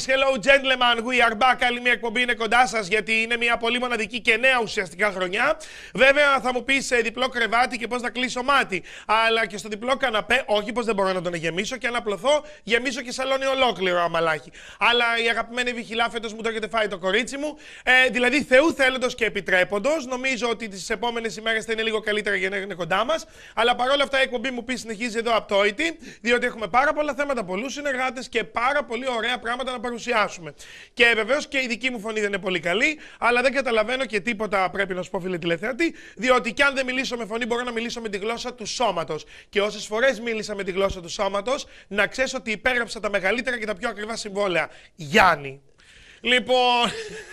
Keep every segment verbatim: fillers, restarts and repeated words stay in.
boys, hello gentlemen, we are back. Άλλη μια εκπομπή είναι κοντά σας, γιατί είναι μια πολύ μοναδική και νέα ουσιαστικά χρονιά. Βέβαια θα μου πεις διπλό κρεβάτι και πώς να κλείσω μάτι. Αλλά και στο διπλό καναπέ, όχι πως δεν μπορώ να τον γεμίσω και αν απλωθώ, γεμίσω και σαλόνι ολόκληρο αμαλάκι. Αλλά η αγαπημένη Βιχιλά φέτος μου το έχετε φάει το κορίτσι μου. Ε, δηλαδή Θεού θέλοντος και επιτρέποντος. Νομίζω ότι τις επόμενες ημέρες θα είναι λίγο καλύτερα για να είναι κοντά μας. Αλλά παρόλα αυτά η εκπομπή μου πει συνεχίζει εδώ απτόητη, διότι έχουμε πάρα πολλά θέματα, πολλούς συνεργάτες και πάρα πολύ ωραία πράγματα να παρουσιάσουμε. Και βεβαίως και η δική μου φωνή δεν είναι πολύ καλή, αλλά δεν καταλαβαίνω και τίποτα, πρέπει να σου πω, φίλε τηλεθεατή, διότι κι αν δεν μιλήσω με φωνή, μπορώ να μιλήσω με τη γλώσσα του σώματος. Και όσες φορές μίλησα με τη γλώσσα του σώματος, να ξέρεις ότι υπέγραψα τα μεγαλύτερα και τα πιο ακριβά συμβόλαια. Γιάννη. Λοιπόν,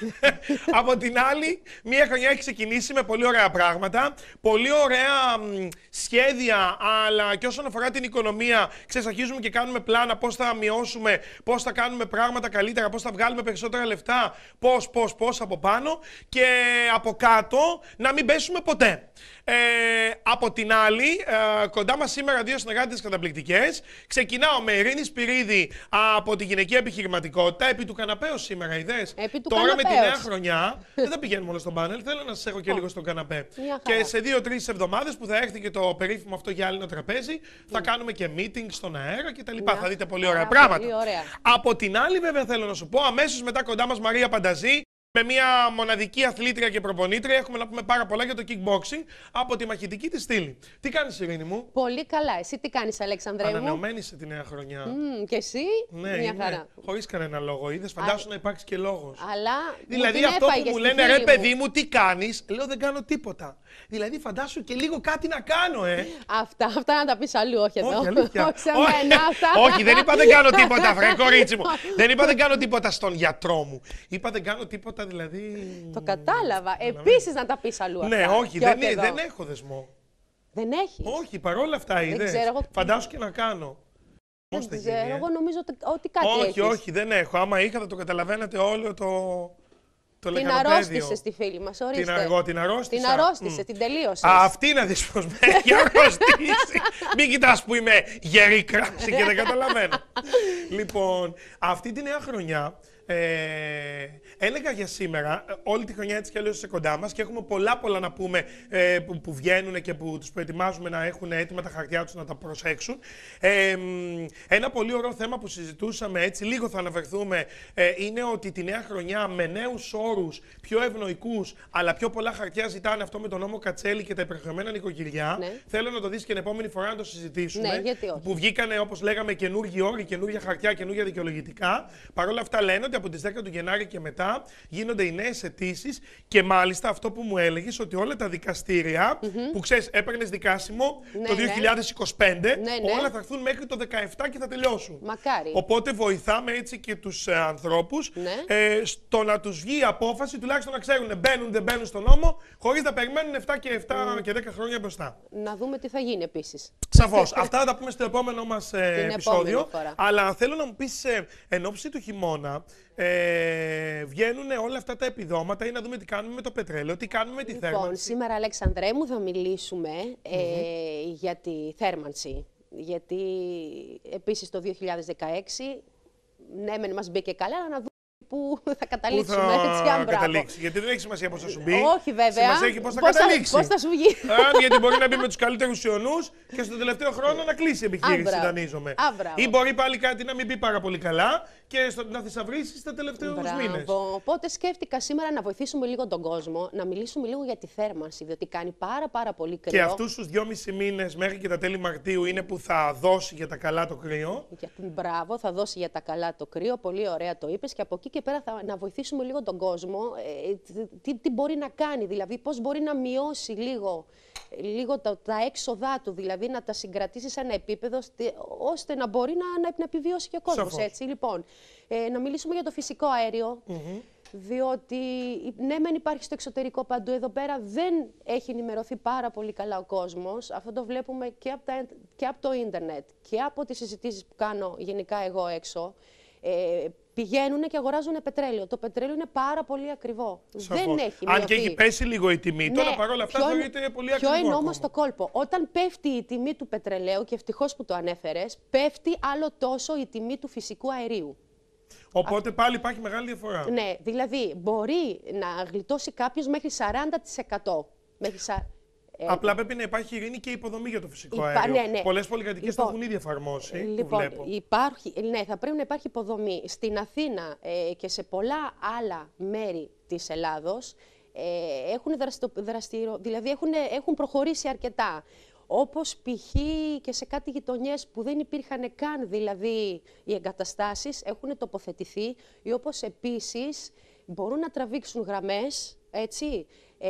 από την άλλη, μία χρονιά έχει ξεκινήσει με πολύ ωραία πράγματα, πολύ ωραία μ, σχέδια, αλλά και όσον αφορά την οικονομία, ξέρεις, αρχίζουμε και κάνουμε πλάνα πώς θα μειώσουμε, πώς θα κάνουμε πράγματα καλύτερα, πώς θα βγάλουμε περισσότερα λεφτά, πώς, πώς, πώς από πάνω και από κάτω να μην πέσουμε ποτέ. Ε, από την άλλη, ε, κοντά μας σήμερα δύο συνεργάτες καταπληκτικές. Ξεκινάω με Ειρήνη Σπυρίδη από τη γυναικεία επιχειρηματικότητα, επί του καναπέου σήμερα, είδες. Επί του Τώρα καναπέως. με τη νέα χρονιά δεν θα πηγαίνουμε όλο στον πάνελ, θέλω να σας έχω και λίγο στον καναπέ. Και σε δύο-τρεις εβδομάδες που θα έρθει και το περίφημο αυτό γυάλινο τραπέζι, θα mm. κάνουμε και meeting στον αέρα κτλ. Θα δείτε πολύ ωραία πράγματα. Πολύ ωραία. Από την άλλη, βέβαια, θέλω να σου πω, αμέσως μετά κοντά μας Μαρία Πανταζή. Με μια μοναδική αθλήτρια και προπονήτρια έχουμε να πούμε πάρα πολλά για το kickboxing από τη μαχητική της στήλη. Τι κάνεις, Ειρήνη μου? Πολύ καλά. Εσύ τι κάνεις, Αλέξανδρέ μου? Ανανεωμένη σε τη νέα χρονιά. Mm, και εσύ? Ναι, μια χαρά. Χωρίς κανένα λόγο. Είδες, φαντάσου να υπάρξει και λόγος. Αλλά δηλαδή αυτό που μου λένε, ρε παιδί μου, τι κάνεις, λέω δεν κάνω τίποτα. Δηλαδή φαντάσου και λίγο κάτι να κάνω, ε. Αυτά, αυτά να τα πεις αλλού, όχι εδώ. Όχι, αλήθεια. Όχι σε μένα, αυτά. Όχι, δεν είπα δεν κάνω τίποτα, βρε κορίτσι μου. Δεν είπα δεν κάνω τίποτα στον γιατρό μου. Είπα δεν κάνω τίποτα, δηλαδή. Το κατάλαβα. Επίσης να τα πεις αλλού. Ναι, αυτά. όχι, δεν, όχι δεν έχω δεσμό. Δεν έχεις? Όχι, παρόλα αυτά είδες. Εγώ... Φαντάσου και να κάνω. Δεν θα ξέρω, γίνει, εγώ νομίζω ότι, ότι κάτι όχι, έχεις. Όχι, όχι, δεν έχω. Άμα είχα θα το καταλαβαίνετε όλο το. Το την αρρώστησε στη φίλη μας, ορίστε. Την, αργό, την αρρώστησα. Την αρρώστησε, mm. την τελείωσε. Αυτή να δεις πως με έχει αρρώστησει. Μην κοιτάς που είμαι γερή κράση και δεν καταλαβαίνω. Λοιπόν, αυτή τη νέα χρονιά, ε, έλεγα για σήμερα, όλη τη χρονιά έτσι κι αλλιώς είσαι κοντά μας και έχουμε πολλά πολλά να πούμε ε, που, που βγαίνουν και που τους προετοιμάζουμε να έχουν έτοιμα τα χαρτιά τους να τα προσέξουν. Ε, ένα πολύ ωραίο θέμα που συζητούσαμε, έτσι λίγο θα αναφερθούμε, ε, είναι ότι τη νέα χρονιά με νέους όρους, πιο ευνοϊκούς, αλλά πιο πολλά χαρτιά ζητάνε αυτό με τον νόμο Κατσέλη και τα υπερχρεωμένα νοικοκυριά. Ναι. Θέλω να το δεις και την επόμενη φορά να το συζητήσουμε. Ναι, γιατί όχι. Που βγήκανε, όπως λέγαμε, καινούργιοι όροι, καινούργια χαρτιά, καινούργια δικαιολογητικά. Παρ' όλα αυτά λένε ότι από τις δέκα του Γενάρη και μετά γίνονται οι νέες αιτήσεις και μάλιστα αυτό που μου έλεγες ότι όλα τα δικαστήρια mm-hmm. που ξέρεις έπαιρνες δικάσιμο ναι, το δύο χιλιάδες είκοσι πέντε, ναι, ναι. όλα θα έρθουν μέχρι το δεκαεπτά και θα τελειώσουν. Μακάρι. Οπότε βοηθάμε έτσι και τους ε, ανθρώπους ναι. ε, στο να τους βγει η απόφαση, τουλάχιστον να ξέρουν μπαίνουν δεν μπαίνουν στον νόμο, χωρίς να περιμένουν επτά και επτά mm. και δέκα χρόνια μπροστά. Να δούμε τι θα γίνει επίσης. Σαφώς. Αυτά θα τα πούμε στο επόμενο μας ε, επεισόδιο. Αλλά θέλω να μου πεις ε, εν ώψη του χειμώνα. Ε, βγαίνουν όλα αυτά τα επιδόματα ή να δούμε τι κάνουμε με το πετρέλαιο, τι κάνουμε με τη λοιπόν, θέρμανση. Λοιπόν, σήμερα, Αλέξανδρέ μου, θα μιλήσουμε ε, mm-hmm. για τη θέρμανση. Γιατί επίσης το δύο χιλιάδες δεκαέξι, ναι, μεν μας μπήκε καλά, αλλά να δούμε πού θα καταλήξουμε. Πού θα έτσι, αν καταλήξει. Γιατί δεν έχει σημασία πώς θα σου μπει. Όχι, βέβαια. Σημασία έχει πώς θα πώς καταλήξει. Πώς θα σου βγει. Α, γιατί μπορεί να μπει με τους καλύτερους ιονούς και στο τελευταίο χρόνο να κλείσει η επιχείρηση, δανείζομαι. Ή μπορεί πάλι κάτι να μην μπει πάρα πολύ καλά και στο, να θησαυρίσει τα τελευταίους μήνες. Οπότε σκέφτηκα σήμερα να βοηθήσουμε λίγο τον κόσμο, να μιλήσουμε λίγο για τη θέρμανση, διότι κάνει πάρα πάρα πολύ κρύο. Και αυτούς τους δυόμισι μήνες μέχρι και τα τέλη Μαρτίου είναι που θα δώσει για τα καλά το κρύο. Μπράβο, θα δώσει για τα καλά το κρύο, πολύ ωραία το είπες. Και από εκεί και πέρα θα, να βοηθήσουμε λίγο τον κόσμο, ε, τι, τι μπορεί να κάνει, δηλαδή πώς μπορεί να μειώσει λίγο, λίγο τα, τα έξοδά του, δηλαδή να τα συγκρατήσει σε ένα επίπεδο ώστε να μπορεί να, να, να επιβιώσει και ο κόσμος. Έτσι, λοιπόν, ε, να μιλήσουμε για το φυσικό αέριο, mm-hmm. διότι ναι μεν υπάρχει στο εξωτερικό παντού, εδώ πέρα δεν έχει ενημερωθεί πάρα πολύ καλά ο κόσμος. Αυτό το βλέπουμε και από, τα, και από το ίντερνετ και από τις συζητήσεις που κάνω γενικά εγώ έξω. Ε, πηγαίνουν και αγοράζουν πετρέλαιο. Το πετρέλαιο είναι πάρα πολύ ακριβό. Σαφώς. Δεν έχει Αν μειωθεί. και έχει πέσει λίγο η τιμή, ναι, τώρα παρόλα αυτά θεωρείται πολύ ακριβό. Ποιο είναι όμως το κόλπο? Όταν πέφτει η τιμή του πετρελαίου, και ευτυχώς που το ανέφερες, πέφτει άλλο τόσο η τιμή του φυσικού αερίου. Οπότε πάλι υπάρχει μεγάλη διαφορά. Ναι, δηλαδή μπορεί να γλιτώσει κάποιος μέχρι σαράντα τοις εκατό. Μέχρι σα... Απλά πρέπει να υπάρχει ειρήνη και υποδομή για το φυσικό Υπά... αέριο. Ναι, ναι. Πολλές πολυκατοικίες λοιπόν, το έχουν ήδη εφαρμόσει. Λοιπόν, που βλέπω. Υπάρχει, ναι, θα πρέπει να υπάρχει υποδομή. Στην Αθήνα ε, και σε πολλά άλλα μέρη της Ελλάδος ε, έχουν δραστηρο, δραστηρο, δηλαδή έχουν, έχουν προχωρήσει αρκετά. Όπως π.χ. και σε κάτι γειτονιές που δεν υπήρχαν καν δηλαδή οι εγκαταστάσεις, έχουν τοποθετηθεί, ή όπως επίσης μπορούν να τραβήξουν γραμμές, έτσι,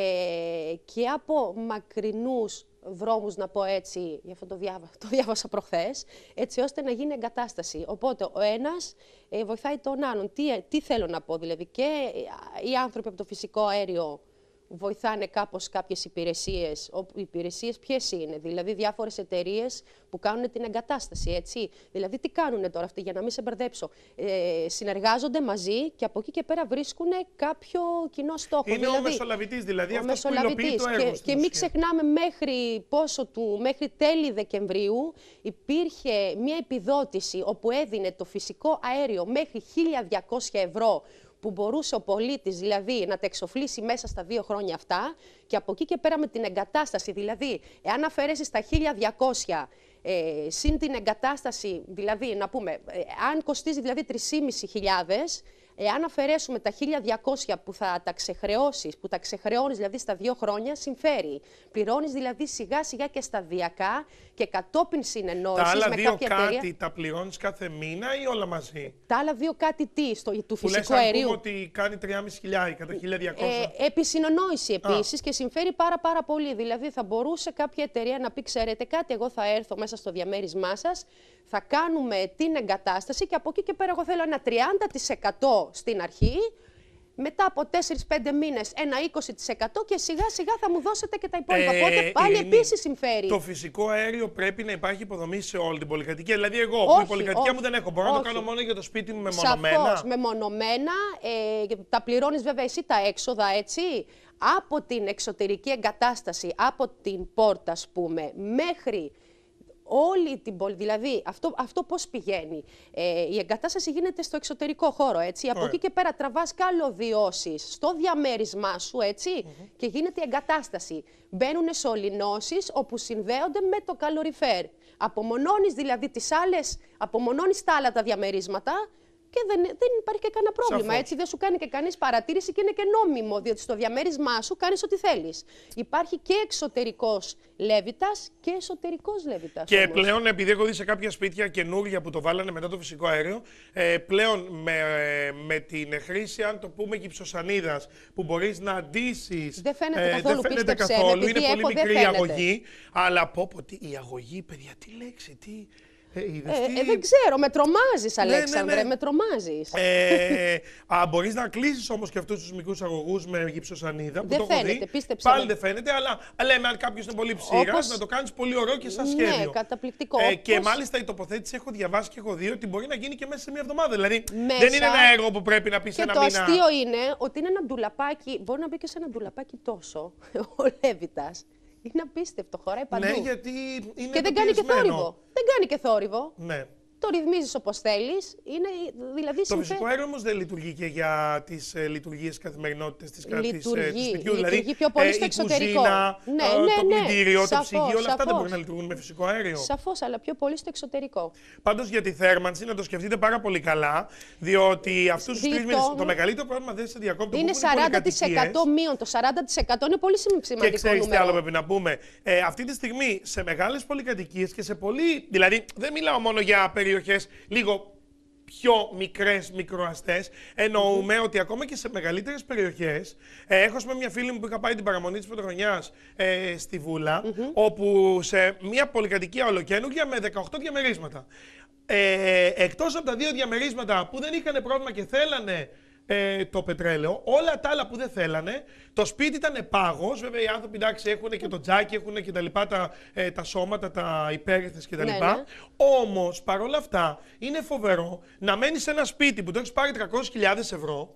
ε, και από μακρινούς δρόμους, να πω έτσι, γι' αυτό το, διάβα, το διάβασα προχθές, έτσι ώστε να γίνει εγκατάσταση. Οπότε ο ένας ε, βοηθάει τον άλλον. Τι, τι θέλω να πω, δηλαδή, και οι άνθρωποι από το φυσικό αέριο βοηθάνε κάπως κάποιες υπηρεσίες. Οι υπηρεσίες ποιες είναι, δηλαδή διάφορες εταιρείες που κάνουν την εγκατάσταση, έτσι. Δηλαδή τι κάνουν τώρα αυτοί, για να μην σε μπερδέψω. Ε, συνεργάζονται μαζί και από εκεί και πέρα βρίσκουν κάποιο κοινό στόχο. Είναι δηλαδή, ο μεσολαβητής, δηλαδή αυτός που υλοποιεί το έργο. Και, και μην ξεχνάμε μέχρι, πόσο του, μέχρι τέλη Δεκεμβρίου υπήρχε μια επιδότηση όπου έδινε το φυσικό αέριο μέχρι χίλια διακόσια ευρώ, που μπορούσε ο πολίτης δηλαδή να τα εξοφλήσει μέσα στα δύο χρόνια αυτά, και από εκεί και πέρα με την εγκατάσταση, δηλαδή εάν αφαιρέσεις τα χίλια διακόσια ε, συν την εγκατάσταση, δηλαδή να πούμε, ε, αν κοστίζει δηλαδή τρεις χιλιάδες πεντακόσια, εάν αφαιρέσουμε τα χίλια διακόσια που θα τα ξεχρεώσεις, που τα ξεχρεώνεις δηλαδή στα δύο χρόνια, συμφέρει. Πληρώνεις δηλαδή σιγά σιγά και σταδιακά και κατόπιν συνεννόησης τα άλλα με δύο κάποια κάτι εταιρεία. Τα πληρώνεις κάθε μήνα ή όλα μαζί? Τα άλλα δύο κάτι τι, στο, του φυσικού που λες, αερίου. Που ότι κάνει τριακόσια χιλιάδες κατά χίλια διακόσια. Ε, επί συνεννόηση επίσης, και συμφέρει πάρα πάρα πολύ. Δηλαδή θα μπορούσε κάποια εταιρεία να πει, ξέρετε κάτι, εγώ θα έρθω μέσα στο διαμέρισμά σας, θα κάνουμε την εγκατάσταση και από εκεί και πέρα εγώ θέλω ένα τριάντα τοις εκατό στην αρχή, μετά από τέσσερις πέντε μήνες ένα είκοσι τοις εκατό και σιγά σιγά θα μου δώσετε και τα υπόλοιπα. Ε, Οπότε πάλι είναι, επίσης συμφέρει. Το φυσικό αέριο πρέπει να υπάρχει υποδομή σε όλη την πολυκατοικία. Δηλαδή, εγώ όχι, που η πολυκατοικία όχι, μου δεν έχω, μπορώ όχι. να το κάνω μόνο για το σπίτι μου μεμονωμένα. Σαφώς, μεμονωμένα. Ε, τα πληρώνεις βέβαια εσύ τα έξοδα, έτσι. Από την εξωτερική εγκατάσταση, από την πόρτα, ας πούμε, μέχρι όλη την πόλη. Δηλαδή, αυτό, αυτό πώς πηγαίνει. Ε, η εγκατάσταση γίνεται στο εξωτερικό χώρο, έτσι. Από εκεί και πέρα τραβάς καλωδιώσεις στο διαμέρισμά σου, έτσι, mm-hmm. και γίνεται η εγκατάσταση. Μπαίνουν σωληνώσεις όπου συνδέονται με το καλοριφέρ. Απομονώνεις δηλαδή τις άλλες, απομονώνεις τα άλλα τα διαμερίσματα και δεν, δεν υπάρχει και κανένα πρόβλημα. Σαφώς. Έτσι, δεν σου κάνει και κανείς παρατήρηση και είναι και νόμιμο, διότι στο διαμέρισμά σου κάνεις ό,τι θέλεις. Υπάρχει και εξωτερικός λέβητας και εσωτερικός λέβητας. Και όμως. πλέον, επειδή έχω δει σε κάποια σπίτια καινούργια που το βάλανε μετά το φυσικό αέριο, ε, πλέον με, ε, με την χρήση, αν το πούμε, gypsosανίδας, που μπορείς να αντίσεις. Δεν φαίνεται ε, καθόλου, δεν φαίνεται πίστεψε, καθόλου. Είναι έχω, πολύ μικρή η αγωγή. Αλλά πω, πω, τι, η αγωγή, παιδιά, τι λέξη, τι. Ε, είδες, ε, τι... ε, δεν ξέρω, με τρομάζεις, Αλέξανδρε, ναι, ναι. με τρομάζεις. Ε, α, μπορείς να κλείσεις όμως και αυτούς τους μικρούς αγωγούς με γυψοσανίδα. Που δεν το φαίνεται, δει. πίστεψε. Πάλι δεν φαίνεται, αλλά λέμε αν κάποιος είναι πολύ ψήρας, όπως... να το κάνεις πολύ ωραίο και σαν σχέδιο. Ναι, καταπληκτικό. Ε, όπως... Και μάλιστα η τοποθέτηση έχω διαβάσει και έχω δει ότι μπορεί να γίνει και μέσα σε μια εβδομάδα. Δηλαδή μέσα... δεν είναι ένα έργο που πρέπει να πεις ένα μήνα. Και το αστείο είναι ότι είναι ένα ντουλαπάκι, μπορεί να μπει και σε ένα ντουλαπάκι τόσο, ο Λέβητας. Είναι απίστευτο, χωράει παντού. Ναι, γιατί είναι και δεν κάνει και θόρυβο. Δεν κάνει και θόρυβο. Ναι. Το ρυθμίζεις όπως θέλεις. Είναι, δηλαδή, το συμφέ... φυσικό αέριο όμως δεν λειτουργεί και για τις ε, λειτουργίες καθημερινότητας της λειτουργεί, της, ε, του σπιτιού. Λειτουργεί δηλαδή, πιο πολύ ε, στο η εξωτερικό. κουζίνα, ναι, ε, ναι, το ναι, πλυντήριο, σαφώς, το ψυγείο, όλα αυτά σαφώς. δεν μπορούν να λειτουργούν με φυσικό αέριο. Σαφώς, αλλά πιο πολύ στο εξωτερικό. Πάντως για τη θέρμανση να το σκεφτείτε πάρα πολύ καλά, διότι αυτούς τους τρεις μήνες το μεγαλύτερο πρόβλημα δεν σε διακόπτω. Είναι σαράντα τοις εκατό μείον. Το σαράντα τοις εκατό είναι πολύ σημαντικό. Και ξέρεις νούμερο. τι άλλο πρέπει να πούμε. Ε, αυτή τη στιγμή σε μεγάλες πολυκατοικίες και σε πολύ. Δηλαδή δεν μιλάω μόνο για περιοχές λίγο πιο μικρές, μικροαστές. Εννοούμε mm-hmm. ότι ακόμα και σε μεγαλύτερες περιοχές. Ε, έχω με μια φίλη μου που είχα πάει την παραμονή της Πρωτοχρονιάς ε, στη Βούλα, mm-hmm. όπου σε μια πολυκατοικία ολοκαίνουργια με δεκαοκτώ διαμερίσματα. Ε, εκτός από τα δύο διαμερίσματα που δεν είχαν πρόβλημα και θέλανε ε, το πετρέλαιο, όλα τα άλλα που δεν θέλανε, το σπίτι ήταν πάγος. Βέβαια οι άνθρωποι εντάξει έχουν και το τζάκι, έχουν και τα λοιπά, τα, ε, τα σώματα, τα υπέρυθες κτλ. Ναι, ναι. Όμως παρόλα αυτά είναι φοβερό να μένεις σε ένα σπίτι που το έχεις πάρει τριακόσιες χιλιάδες ευρώ,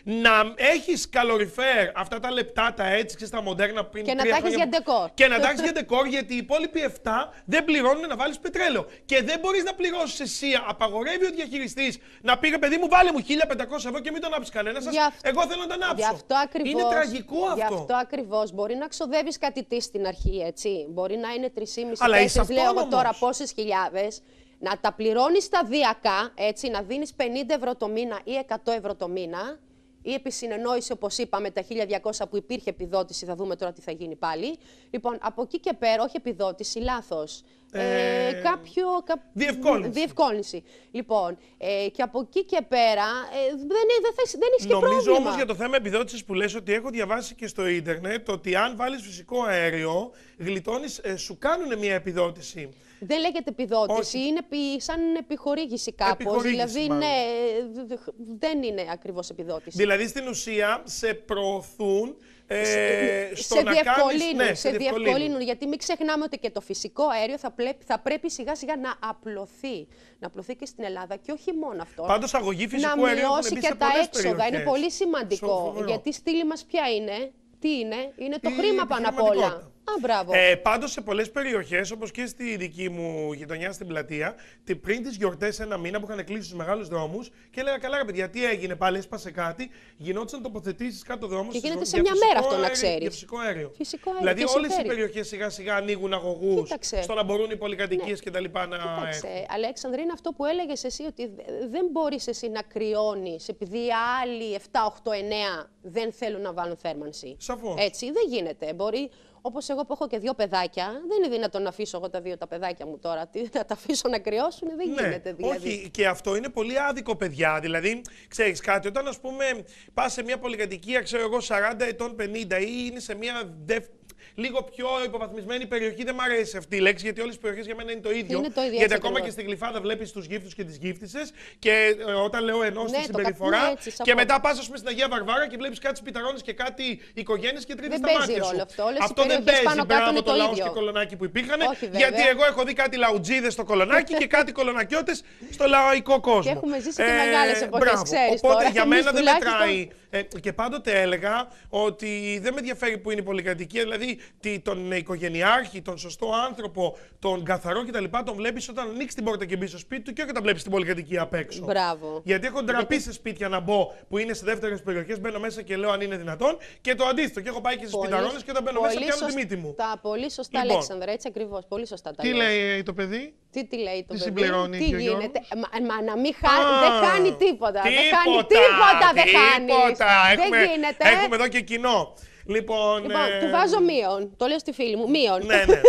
να έχεις καλοριφέρ αυτά τα λεπτά, τα έτσι και στα μοντέρνα που είναι. Και να τα έχεις για ντεκόρ. Και να τα έχεις για ντεκόρ, γιατί οι υπόλοιποι επτά δεν πληρώνουν να βάλεις πετρέλαιο. Και δεν μπορείς να πληρώσεις εσύ. Απαγορεύει ο διαχειριστής να πει, παιδί μου, βάλε μου χίλια πεντακόσια ευρώ και μην το ανάψει κανένα σας. Γι' Εγώ θέλω να το ανάψω. Γι' αυτό ακριβώς, είναι τραγικό αυτό. Γι' αυτό ακριβώς. Μπορεί να ξοδεύεις κάτι τι στην αρχή, έτσι. Μπορεί να είναι τρεις και μισό Αλλά τέσσερις, λέω εγώ τώρα πόσες χιλιάδες. Να τα πληρώνεις σταδιακά, έτσι, να δίνεις πενήντα ευρώ το μήνα ή εκατό ευρώ το μήνα. Ή επί συνεννόηση, όπως είπαμε, τα χίλια διακόσια που υπήρχε επιδότηση, θα δούμε τώρα τι θα γίνει πάλι. Λοιπόν, από εκεί και πέρα, όχι επιδότηση, λάθος. Ε, ε, κάποιο, κα... διευκόλυνση. διευκόλυνση. Λοιπόν, ε, και από εκεί και πέρα ε, δεν, δεν, θα, δεν έχεις και Νομίζω πρόβλημα. όμως για το θέμα επιδότησης που λες, ότι έχω διαβάσει και στο ίντερνετ ότι αν βάλεις φυσικό αέριο, γλιτώνεις, ε, σου κάνουν μια επιδότηση. Δεν λέγεται επιδότηση, Όχι. είναι επί, σαν επιχορήγηση κάπως. Επιχορήγηση, δηλαδή, μάλλον. ναι, δεν είναι ακριβώς επιδότηση. Δηλαδή στην ουσία σε προωθούν ε, σε στο να διευκολύνουν, κάνεις, ναι, σε διευκολύνουν, γιατί μην ξεχνάμε ότι και το φυσικό αέριο θα, πλέ, θα πρέπει σιγά σιγά να απλωθεί. Να απλωθεί και στην Ελλάδα και όχι μόνο αυτό. Πάντως αγωγή φυσικού να αερίου έχουν μειώσει μπει και σε τα πολλές έξοδα. περιοχές. Είναι πολύ σημαντικό. Φοβερό. Γιατί η στήλη μας ποια είναι, τι είναι, είναι το Η χρήμα πάνω απ' όλα. επιχειρηματικότητα. Α, μπράβο. Ε, πάντως σε πολλές περιοχές, όπως και στη δική μου γειτονιά στην Πλατεία, τι- πριν τις γιορτές ένα μήνα που είχαν κλείσει στους μεγάλους δρόμους και έλεγα, καλά ρε παιδιά, τι έγινε πάλι, έσπασε κάτι, γινόντουσαν τοποθετήσεις κάτω δρόμους. Και γίνεται στις- σε για μια μέρα φυσικό αυτό, να αέριο- ξέρεις. Για φυσικό αέριο. Φυσικό αέριο, Δηλαδή και όλες οι συμφέρει. περιοχές σιγά σιγά ανοίγουν αγωγούς Κοίταξε. στο να μπορούν οι πολυκατοικίες και τα λοιπά να έχουν. Κοίταξε, Αλέξανδρε, είναι αυτό που έλεγες εσύ, ότι δε- δεν μπορείς εσύ να κρυώνεις επειδή οι άλλοι επτά, οκτώ, εννέα δεν θέλουν να βάλουν θέρμανση. Σαφώς. Έτσι, δεν γίνεται. Μπορεί, όπως εγώ που έχω και δύο παιδάκια, δεν είναι δυνατόν να αφήσω εγώ τα δύο τα παιδάκια μου τώρα. Τι, να τα αφήσω να κρυώσουν, δεν Ναι, γίνεται δηλαδή. όχι, και αυτό είναι πολύ άδικο, παιδιά. Δηλαδή, ξέρεις κάτι, όταν ας πούμε πας σε μια πολυκατοικία, ξέρω εγώ, σαράντα ετών, πενήντα ή είναι σε μια δευ... λίγο πιο υποβαθμισμένη περιοχή, δεν μ' αρέσει αυτή η λέξη, γιατί όλες οι περιοχές για μένα είναι το ίδιο. Είναι το ίδιο, γιατί έτσι ακόμα ακριβώς. και στην Γλυφάδα βλέπεις τους γύφτους και τις γύφτισσες και ε, όταν λέω ενός Ναι, τη το συμπεριφορά. κα- ναι, έτσι, και σαφώς. μετά πας, ας πούμε, στην Αγία Βαρβάρα και βλέπεις κάτι σπιταρώνες και κάτι οικογένειες και τρίβεις Δεν τα παίζει μάτια σου. ρόλο αυτό. Όλες οι αυτό δεν περιοχές παίζει. πάνω κάτω Μπράβο είναι το το λαός ίδιο. και κολονάκι που υπήρχαν. Όχι, βέβαια. Γιατί εγώ έχω δει κάτι λαουτζίδες στο κολονάκι και κάτι κολονακιώτες στο λαϊκό κόσμο. Και έχουμε ζήσει και μεγάλες εποχές, μπράβο. ξέρεις Οπότε τώρα. για Εμείς μένα δεν τουλάχιστον- μετράει. Ε, και πάντοτε έλεγα ότι δεν με ενδιαφέρει που είναι η πολυκατοικία. Δηλαδή τι, τον οικογενειάρχη, τον σωστό άνθρωπο, τον καθαρό κτλ. Τον βλέπεις όταν ανοίξει την πόρτα και μπει στο σπίτι του και όταν βλέπεις την πολυκατοικία απ' έξω. Μπράβο. Γιατί έχω ντραπεί σε σπίτια να μπω που είναι σε δεύτερες περιοχές, μπαίνω μέσα και λέω αν είναι δυνατόν. Και το αντίθετο. Και έχω πάει και στις Πολύ- σπιταρώνες και όταν μπαίνω μέσα πολύ πιάνω τη σωσ- μύτη μου. Τα πολύ σωστά, Λοιπόν. Αλέξανδρα, έτσι ακριβώς. Πολύ σωστά τα Τι λες. λέει το παιδί? Τι, τι λέει το Τι παιδί, συμπληρώνει τι και ο Γιώργος? γίνεται. Μα, μα να μην χάνει, Α, δεν χάνει τίποτα. Δεν χάνει τίποτα, τίποτα, δεν χάνει. τίποτα. Έχουμε, Δεν γίνεται. έχουμε εδώ και κοινό. Λοιπόν, Λοιπόν, ε, του βάζω μείον. Το λέω στη φίλη μου. Μείον. Ναι, ναι.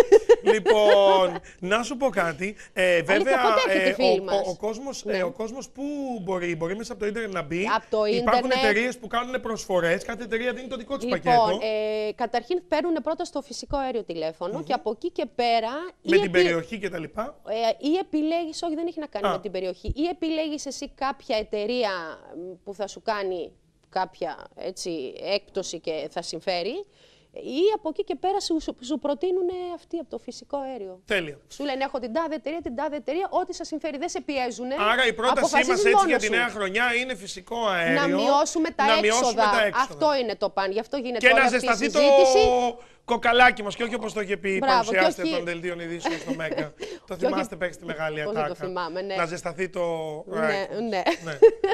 Λοιπόν, να σου πω κάτι. Ε, βέβαια, πότε έρχεται η φίλη ο, μας? ο, ο, κόσμος, Ναι. ε, ο κόσμος που μπορεί, μπορεί μέσα από το ίντερνετ να μπει. Από το Υπάρχουν ίντερνετ. εταιρείες που κάνουν προσφορές. Κάθε εταιρεία δίνει το δικό της Λοιπόν, πακέτο. ε, καταρχήν παίρνουν πρώτα στο φυσικό αέριο τηλέφωνο και από εκεί και πέρα. με ή την επι- περιοχή κτλ. Ε, ή επιλέγεις, όχι δεν έχει να κάνει Α. με την περιοχή, ή επιλέγεις εσύ κάποια εταιρεία μ, που θα σου κάνει κάποια έτσι, έκπτωση και θα συμφέρει, ή από εκεί και πέρα σου, σου, σου προτείνουν αυτοί από το φυσικό αέριο. Τέλεια. Σου λένε έχω την τάδε εταιρεία, την τάδε εταιρεία, ό,τι σας συμφέρει, δεν σε πιέζουν. Άρα η πρότασή μας αποφασίζεις έτσι για μόνος τη σου. νέα χρονιά είναι φυσικό αέριο. Να μειώσουμε τα, να έξοδα. μειώσουμε τα έξοδα. Αυτό είναι το παν. Γι' αυτό γίνεται Και όλη να αυτή η ζεσταθεί το συζήτηση. κοκαλάκι μας και όχι όπως το είχε πει η Μπράβο, παρουσιάστρια και όχι- των δελτίων ειδήσεων στο Μέγκα. Το όχι- θυμάστε πέρυσι τη μεγάλη Πώς δεν ατάκα. το θυμάμαι, ναι. Να ζεσταθεί το Ναι, ράι. ναι. Ναι.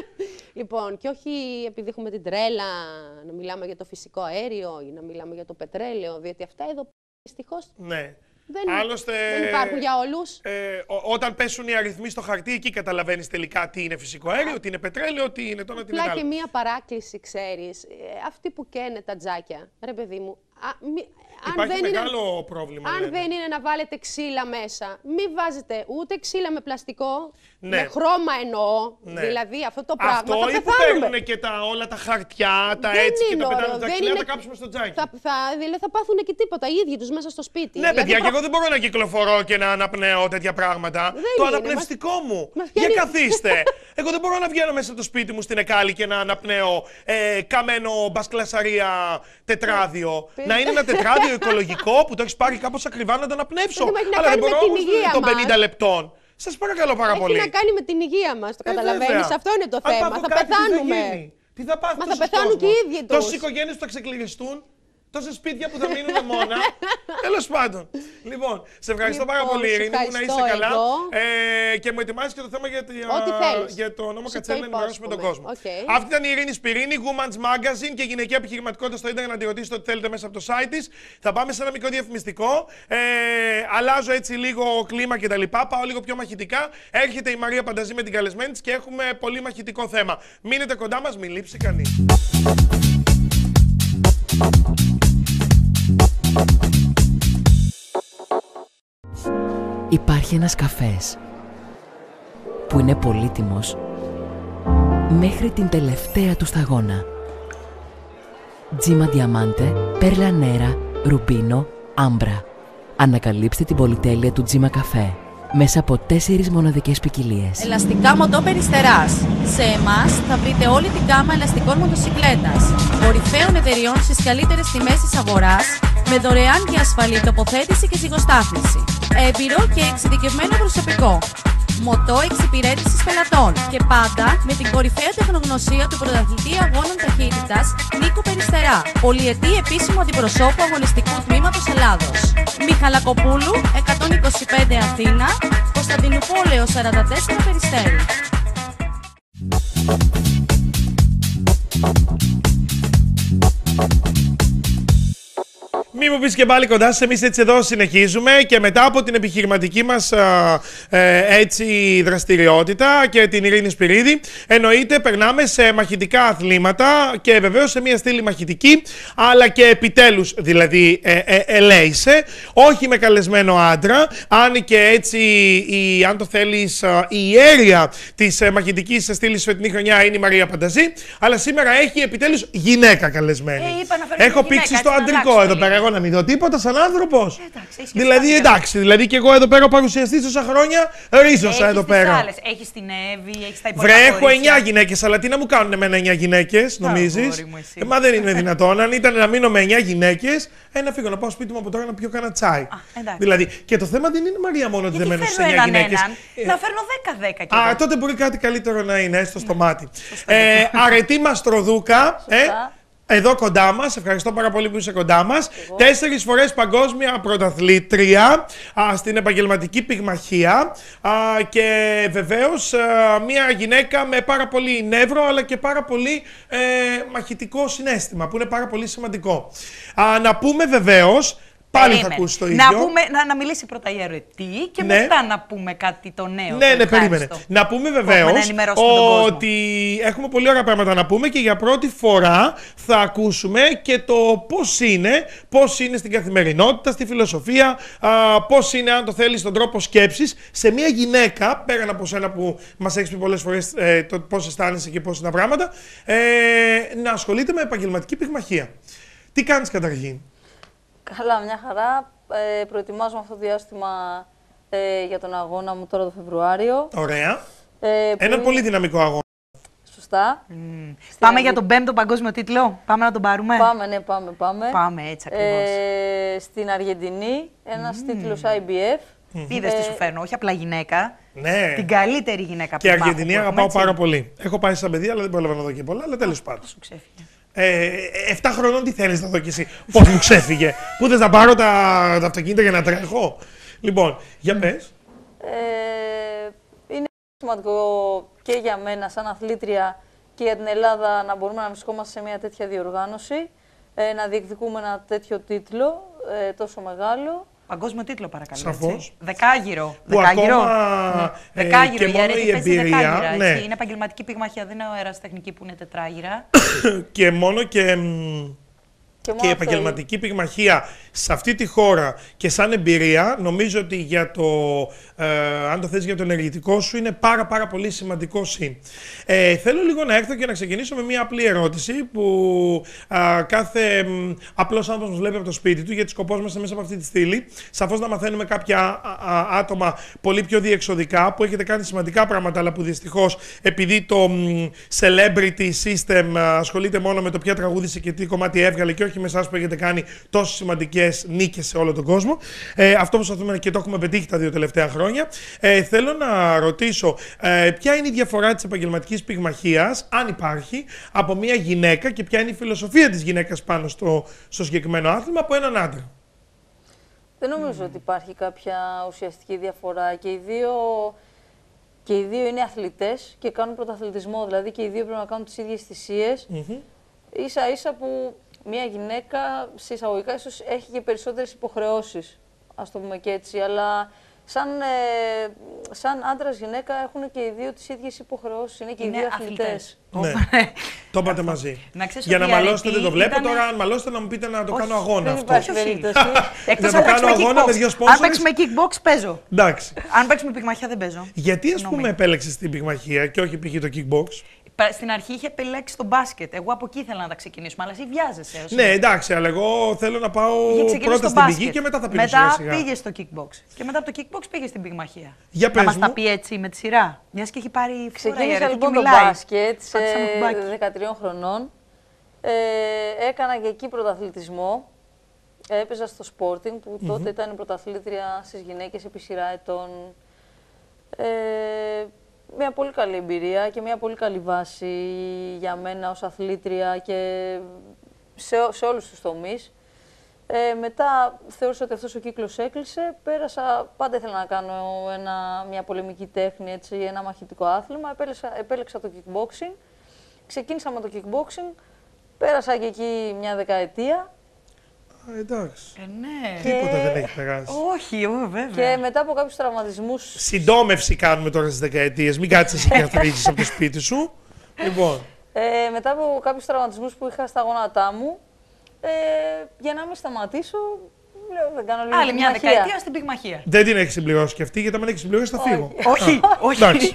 Λοιπόν, και όχι επειδή έχουμε την τρέλα να μιλάμε για το φυσικό αέριο ή να μιλάμε για το πετρέλαιο, διότι αυτά εδώ δυστυχώς Ναι. δεν, Άλλωστε, δεν υπάρχουν για όλους. Ε, ο- όταν πέσουν οι αριθμοί στο χαρτί, εκεί καταλαβαίνεις τελικά τι είναι φυσικό αέριο, τι είναι πετρέλαιο, τι είναι το ένα, τι είναι Απλά το και άλλο. μία παράκληση, ξέρεις, ε, αυτοί που καίνε τα τζάκια, ρε παιδί μου, α, μη- αν Υπάρχει δεν είναι- μεγάλο πρόβλημα. Αν λένε. δεν είναι να βάλετε ξύλα μέσα, μην βάζετε ούτε ξύλα με πλαστικό, Ναι. με χρώμα εννοώ. Ναι. Δηλαδή αυτό το πράγμα Αυτό θα ή που πεθάνουμε. παίρνουν και τα, όλα τα χαρτιά, τα Δεν έτσι και είναι τα πετάνε ωραίο, τα δεν ξυλιά, είναι- τα κάψουμε στο τζάκι. Θα, θα, δηλαδή θα πάθουν και τίποτα, οι ίδιοι τους μέσα στο σπίτι. Ναι, Δηλαδή, παιδιά, προ- και εγώ δεν μπορώ να κυκλοφορώ και να αναπνέω τέτοια πράγματα. Δεν το είναι, αναπνευστικό μου. μας Για πιάνει- καθίστε. Εγώ δεν μπορώ να βγαίνω μέσα από το σπίτι μου στην Εκάλη και να αναπνέω ε, καμένο μπασκλασαρία τετράδιο. Παι- Να είναι ένα τετράδιο οικολογικό που το έχει πάρει κάπως ακριβά να το αναπνεύσω. Παιδί μου, έχει να Αλλά δεν κάνει με μπορώ την όμως υγεία των μας. πενήντα λεπτών. Σας παρακαλώ πάρα Έχει πολύ. να κάνει με την υγεία μας, το Ε, καταλαβαίνεις, βέβαια. αυτό είναι το Αν θέμα. πάθω Θα κάτι, τι θα πεθάνουμε. γίνει? Τι θα πάθει, Μα θα πεθάνουν και οι ίδιοι τους. Τόσες οικογένειες που θα ξεκληριστούν. Τόσα σπίτια που θα μείνουν μόνα. Τέλος πάντων. Λοιπόν, σε ευχαριστώ λοιπόν, πάρα πολύ, Ειρήνη μου, να είσαι καλά. Ε, και μου ετοιμάζεις και το θέμα για, για το νόμο Κατσέλη να ενημερώσουμε τον κόσμο. Okay. Αυτή ήταν η Ειρήνη Σπυρίνη, Women's Magazine και γυναικεία επιχειρηματικότητα στο ίντερνετ. Να τη ρωτήσετε ό,τι θέλετε μέσα από το site της. Θα πάμε σε ένα μικρό διαφημιστικό. Ε, αλλάζω έτσι λίγο κλίμα κτλ. Πάω λίγο πιο μαχητικά. Έρχεται η Μαρία Πανταζή με την καλεσμένη της και έχουμε πολύ μαχητικό θέμα. Μείνετε κοντά μας, μην λείψει κανείς. Υπάρχει ένας καφές που είναι πολύτιμος μέχρι την τελευταία του σταγόνα. Τζίμα Διαμάντε, Πέρλα Νέρα, Ρουμπίνο, Άμπρα. Ανακαλύψτε την πολυτέλεια του Τζίμα Καφέ μέσα από τέσσερις μοναδικές ποικιλίες. Ελαστικά μοτό Περιστεράς. Σε εμάς θα βρείτε όλη την γάμα ελαστικών μοτοσικλέτας. Κορυφαίων εταιριών στις καλύτερες τιμές της αγοράς, με δωρεάν και ασφαλή τοποθέτηση και ζυγοστάθμιση. Έμπειρο και εξειδικευμένο προσωπικό. Μοτό εξυπηρέτησης πελατών. Και πάντα με την κορυφαία τεχνογνωσία του πρωταθλητή αγώνων ταχύτητας Νίκο Περιστερά. Πολυετή επίσημο αντιπροσώπου αγωνιστικού τμήματος Ελλάδος. Μιχαλακοπούλου εκατόν είκοσι πέντε Αθήνα, Κωνσταντινούπολεως σαράντα τέσσερα Περιστέρι. Μη μου πεις και πάλι κοντά σας, εμείς έτσι εδώ συνεχίζουμε και μετά από την επιχειρηματική μας α, ε, έτσι δραστηριότητα και την Ειρήνη Σπυρίδη, εννοείται περνάμε σε μαχητικά αθλήματα και βεβαίως σε μια στήλη μαχητική, αλλά και επιτέλους δηλαδή ε, ε, ελέησε, όχι με καλεσμένο άντρα, αν και έτσι η, αν το θέλεις η ιέρια της ε, μαχητικής στήλης φετινή χρονιά είναι η Μαρία Πανταζή, αλλά σήμερα έχει επιτέλους γυναίκα καλεσμένη. Ε, είπα να Έχω πήξει στο αντρικό εδώ πέρα. Να μην δω τίποτα σαν άνθρωπος. Δηλαδή, εντάξει, δηλαδή και εγώ εδώ πέρα παρουσιαστής τόσα χρόνια ρίζωσα εδώ πέρα. Έχεις την Εύη, έχεις τα υπόλοιπα. Βρε, έχω εννιά γυναίκες, αλλά τι να μου κάνουν εμένα εννιά γυναίκες, νομίζεις? Ε, μα δεν είναι δυνατόν. Αν ήταν να μείνω με εννιά γυναίκες, ε, να φύγω να πάω σπίτι μου από τώρα να πιω κάνα τσάι. Α, δηλαδή, και το θέμα δεν είναι Μαρία μόνο ότι δεν μένω σε εννιά γυναίκες. Να φέρνω δέκα δέκα. Α, τότε μπορεί κάτι καλύτερο να είναι, έστω στο μάτι. Αρετή Μαστροδούκα. Εδώ κοντά μας, ευχαριστώ πάρα πολύ που είσαι κοντά μας. Τέσσερις φορές παγκόσμια πρωταθλήτρια α, στην επαγγελματική πυγμαχία α, και βεβαίως α, μια γυναίκα με πάρα πολύ νεύρο αλλά και πάρα πολύ ε, μαχητικό συναίσθημα που είναι πάρα πολύ σημαντικό. Α, να πούμε βεβαίως, πάλι περίμενε. Θα ακούσει το ίδιο. Να, πούμε, να, να μιλήσει πρώτα η Αρετή και ναι. μετά να πούμε κάτι το νέο. Ναι, ναι, περίμενε. Να πούμε βεβαίως ότι έχουμε πολύ ωραία πράγματα να πούμε και για πρώτη φορά θα ακούσουμε και το πώς είναι, πώς είναι στην καθημερινότητα, στη φιλοσοφία, α, πώς είναι, αν το θέλει, στον τρόπο σκέψης σε μια γυναίκα, πέραν από σένα που μας έχεις πει πολλές φορές ε, το πώς αισθάνεσαι και πώς είναι τα πράγματα, ε, να ασχολείται με επαγγελματική πυγμαχία. Τι κάνεις καταρχήν? Καλά, μια χαρά. Ε, προετοιμάζομαι αυτό το διάστημα ε, για τον αγώνα μου τώρα το Φεβρουάριο. Ωραία. Ε, Έναν είναι... πολύ δυναμικό αγώνα. Σωστά. Mm. Πάμε Αγγλ... για τον πέμπτο παγκόσμιο τίτλο. Πάμε να τον πάρουμε. Πάμε, ναι, πάμε, πάμε. Πάμε, έτσι ακριβώς. Ε, στην Αργεντινή, ένας mm. τίτλος άι μπι εφ. Mm. Είδες ε... τι σου φέρνω, όχι απλά γυναίκα. Ναι. Την καλύτερη γυναίκα που και υπάρχουν. Και Αργεντινή αγαπάω πάρα πολύ. Έχω πάει σαν παιδί, αλλά δεν πρόλαβα να δω και πολλά, αλλά τέλος πάντων. Σου ξέφυγε. Ε, εφτά χρονών τι θέλεις να δω κι εσύ, πώς μου ξέφυγε, πού θες να πάρω τα, τα αυτοκίνητα για να τρέχω. Λοιπόν, για πες. Ε, είναι σημαντικό και για μένα σαν αθλήτρια και για την Ελλάδα να μπορούμε να βρισκόμαστε σε μια τέτοια διοργάνωση, ε, να διεκδικούμε ένα τέτοιο τίτλο ε, τόσο μεγάλο. Παγκόσμιο τίτλο, παρακαλώ. Σαφώς. Δεκάγυρο. Που δεκάγυρο. Ακόμα, ναι. Δεκάγυρο. Ε, και μόνο η εμπειρία. Ναι. Είναι επαγγελματική πυγμαχία, δεν είναι αεραστεχνική που είναι τετράγυρα. Και μόνο και... Και, και η επαγγελματική πυγμαχία σε αυτή τη χώρα και σαν εμπειρία, νομίζω ότι για το, ε, αν το θες για το ενεργητικό σου, είναι πάρα πάρα πολύ σημαντικό συν. Ε, θέλω λίγο να έρθω και να ξεκινήσω με μια απλή ερώτηση που α, κάθε μ, απλός άνθρωπος μας βλέπει από το σπίτι του, γιατί σκοπός μας μέσα από αυτή τη στήλη, σαφώς να μαθαίνουμε κάποια α, α, άτομα πολύ πιο διεξοδικά, που έχετε κάνει σημαντικά πράγματα, αλλά που δυστυχώς επειδή το μ, celebrity system ασχολείται μόνο με το ποια τραγούδισε και τι κομμάτι έβγαλε και όχι όχι με εσάς που έχετε κάνει τόσο σημαντικές νίκες σε όλο τον κόσμο. Ε, αυτό προσπαθούμε και το έχουμε πετύχει τα δύο τελευταία χρόνια. Ε, θέλω να ρωτήσω, ε, ποια είναι η διαφορά της επαγγελματικής πυγμαχίας, αν υπάρχει, από μια γυναίκα και ποια είναι η φιλοσοφία της γυναίκας πάνω στο, στο συγκεκριμένο άθλημα από έναν άντρα. Δεν νομίζω mm. ότι υπάρχει κάποια ουσιαστική διαφορά και οι δύο, και οι δύο είναι αθλητές και κάνουν πρωταθλητισμό, δηλαδή και οι δύο πρέπει να κάνουν τις ίδιες θυσίες. Mm-hmm. Ίσα ίσα που μια γυναίκα, σε εισαγωγικά, ίσως έχει και περισσότερες υποχρεώσεις, ας το πούμε και έτσι, αλλά σαν, ε, σαν άντρας γυναίκα έχουν και οι δύο τις ίδιες υποχρεώσεις, είναι και είναι οι δύο αθλητές. Ναι, το είπατε μαζί. Να για να μαλώσετε δεν το βλέπω, ήταν... τώρα αν μαλώσετε να μου πείτε να το όχι, κάνω αγώνα δεν αυτό. υπάρχει περίπτωση. Εκτός να το κάνω αγώνα με δύο σπόνσορες. Αν παίξουμε kickbox παίζω. Εντάξει. Αν παίξουμε πυγμαχία δεν παίζω. Γιατί ας πούμε επέλεξες την πυγμαχία και όχι π.χ. το kickbox? Στην αρχή είχε επιλέξει το μπάσκετ. Εγώ από εκεί ήθελα να τα ξεκινήσουμε, αλλά εσύ βιάζεσαι. Ναι, εντάξει, αλλά εγώ θέλω να πάω πρώτα στην πηγή και μετά θα πήγω μετά σιγά. Μετά πήγε στο kickbox. Και μετά από το kickbox πήγε στην πυγμαχία. Για πες να μας μου. τα πει έτσι με τη σειρά. Μιας και έχει πάρει φορά. Ξεκίνησα λοιπόν το μπάσκετ σε δεκατρία χρονών. Ε, έκανα και εκεί πρωταθλητισμό. Έπαιζα στο Sporting που mm-hmm. τότε ήταν η πρωταθλήτρια στις γυναίκες επί σειρά ετών. Ε, Μια πολύ καλή εμπειρία και μια πολύ καλή βάση για μένα ως αθλήτρια και σε, σε όλους τους τομείς. Ε, μετά θεώρησα ότι αυτός ο κύκλος έκλεισε. Πέρασα, πάντα ήθελα να κάνω ένα, μια πολεμική τέχνη, έτσι, ένα μαχητικό άθλημα. Επέλεξα, επέλεξα το kickboxing. Ξεκίνησα με το kickboxing. Πέρασα και εκεί μια δεκαετία. Α, εντάξει. Ε, ναι. Και... Τίποτα δεν έχει περάσει. Όχι, ό, βέβαια. Και μετά από κάποιους τραυματισμούς... Συντόμευση κάνουμε τώρα στις δεκαετίες. Μην κάτσεις εσύ και καθαρίσεις από το σπίτι σου. Λοιπόν. Ε, μετά από κάποιους τραυματισμούς που είχα στα γόνατά μου, ε, για να μην σταματήσω, λέω δεν κάνω λίγο άλλη μια δεκαετία στην πυγμαχία. Δεν την έχει συμπληρώσει και αυτή, γιατί αν την έχει συμπληρώσει θα φύγω. Όχι, όχι. Εντάξει.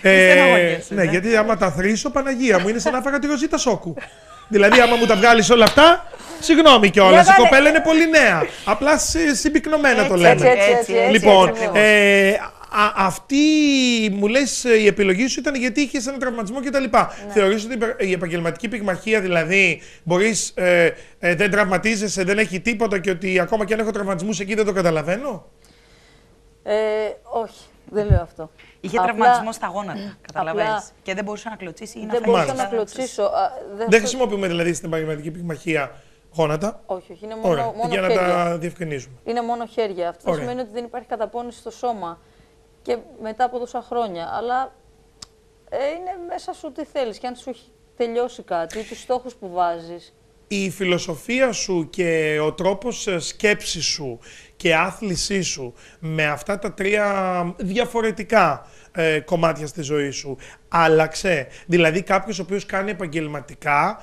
ε, ναι, γιατί άμα τα θρήσω, Παναγία μου, είναι σαν να φάγα τη Ροζίτα Σόκου. Δηλαδή, άμα μου τα βγάλεις όλα αυτά, συγγνώμη κιόλας, η κοπέλα είναι πολύ νέα. Απλά συμπυκνωμένα το λέμε. Έτσι, έτσι, έτσι, έτσι, λοιπόν, έτσι, έτσι, ε, α, αυτή μου λες η επιλογή σου ήταν γιατί είχες ένα τραυματισμό κτλ. Ναι. Θεωρείς ότι η επαγγελματική πυγμαχία, δηλαδή, μπορείς, ε, ε, δεν τραυματίζεσαι, δεν έχει τίποτα και ότι ακόμα και αν έχω τραυματισμούς εκεί δεν το καταλαβαίνω? Ε, όχι, δεν λέω αυτό. Είχε απλά, τραυματισμό στα γόνατα, καταλαβαίνεις. Απλά, και δεν μπορούσε να κλωτσίσει ή να δεν φανεί. Δεν μπορούσα να κλωτσίσω. Α, δεν δεν χρησιμοποιούμε δηλαδή στην επαγγελματική πυγμαχία γόνατα. Όχι, όχι, είναι μόνο, Ωραία, μόνο για χέρια. να τα διευκρινίζουμε. Είναι μόνο χέρια. Αυτό Ωραία. σημαίνει ότι δεν υπάρχει καταπώνηση στο σώμα και μετά από τόσα χρόνια. Αλλά ε, είναι μέσα σου τι θέλεις και αν σου έχει τελειώσει κάτι, τους στόχους που βάζεις. Η φιλοσοφία σου και ο τρόπος σκέψης σου και άθλησή σου με αυτά τα τρία διαφορετικά ε, κομμάτια στη ζωή σου άλλαξε? Δηλαδή κάποιος ο οποίος κάνει επαγγελματικά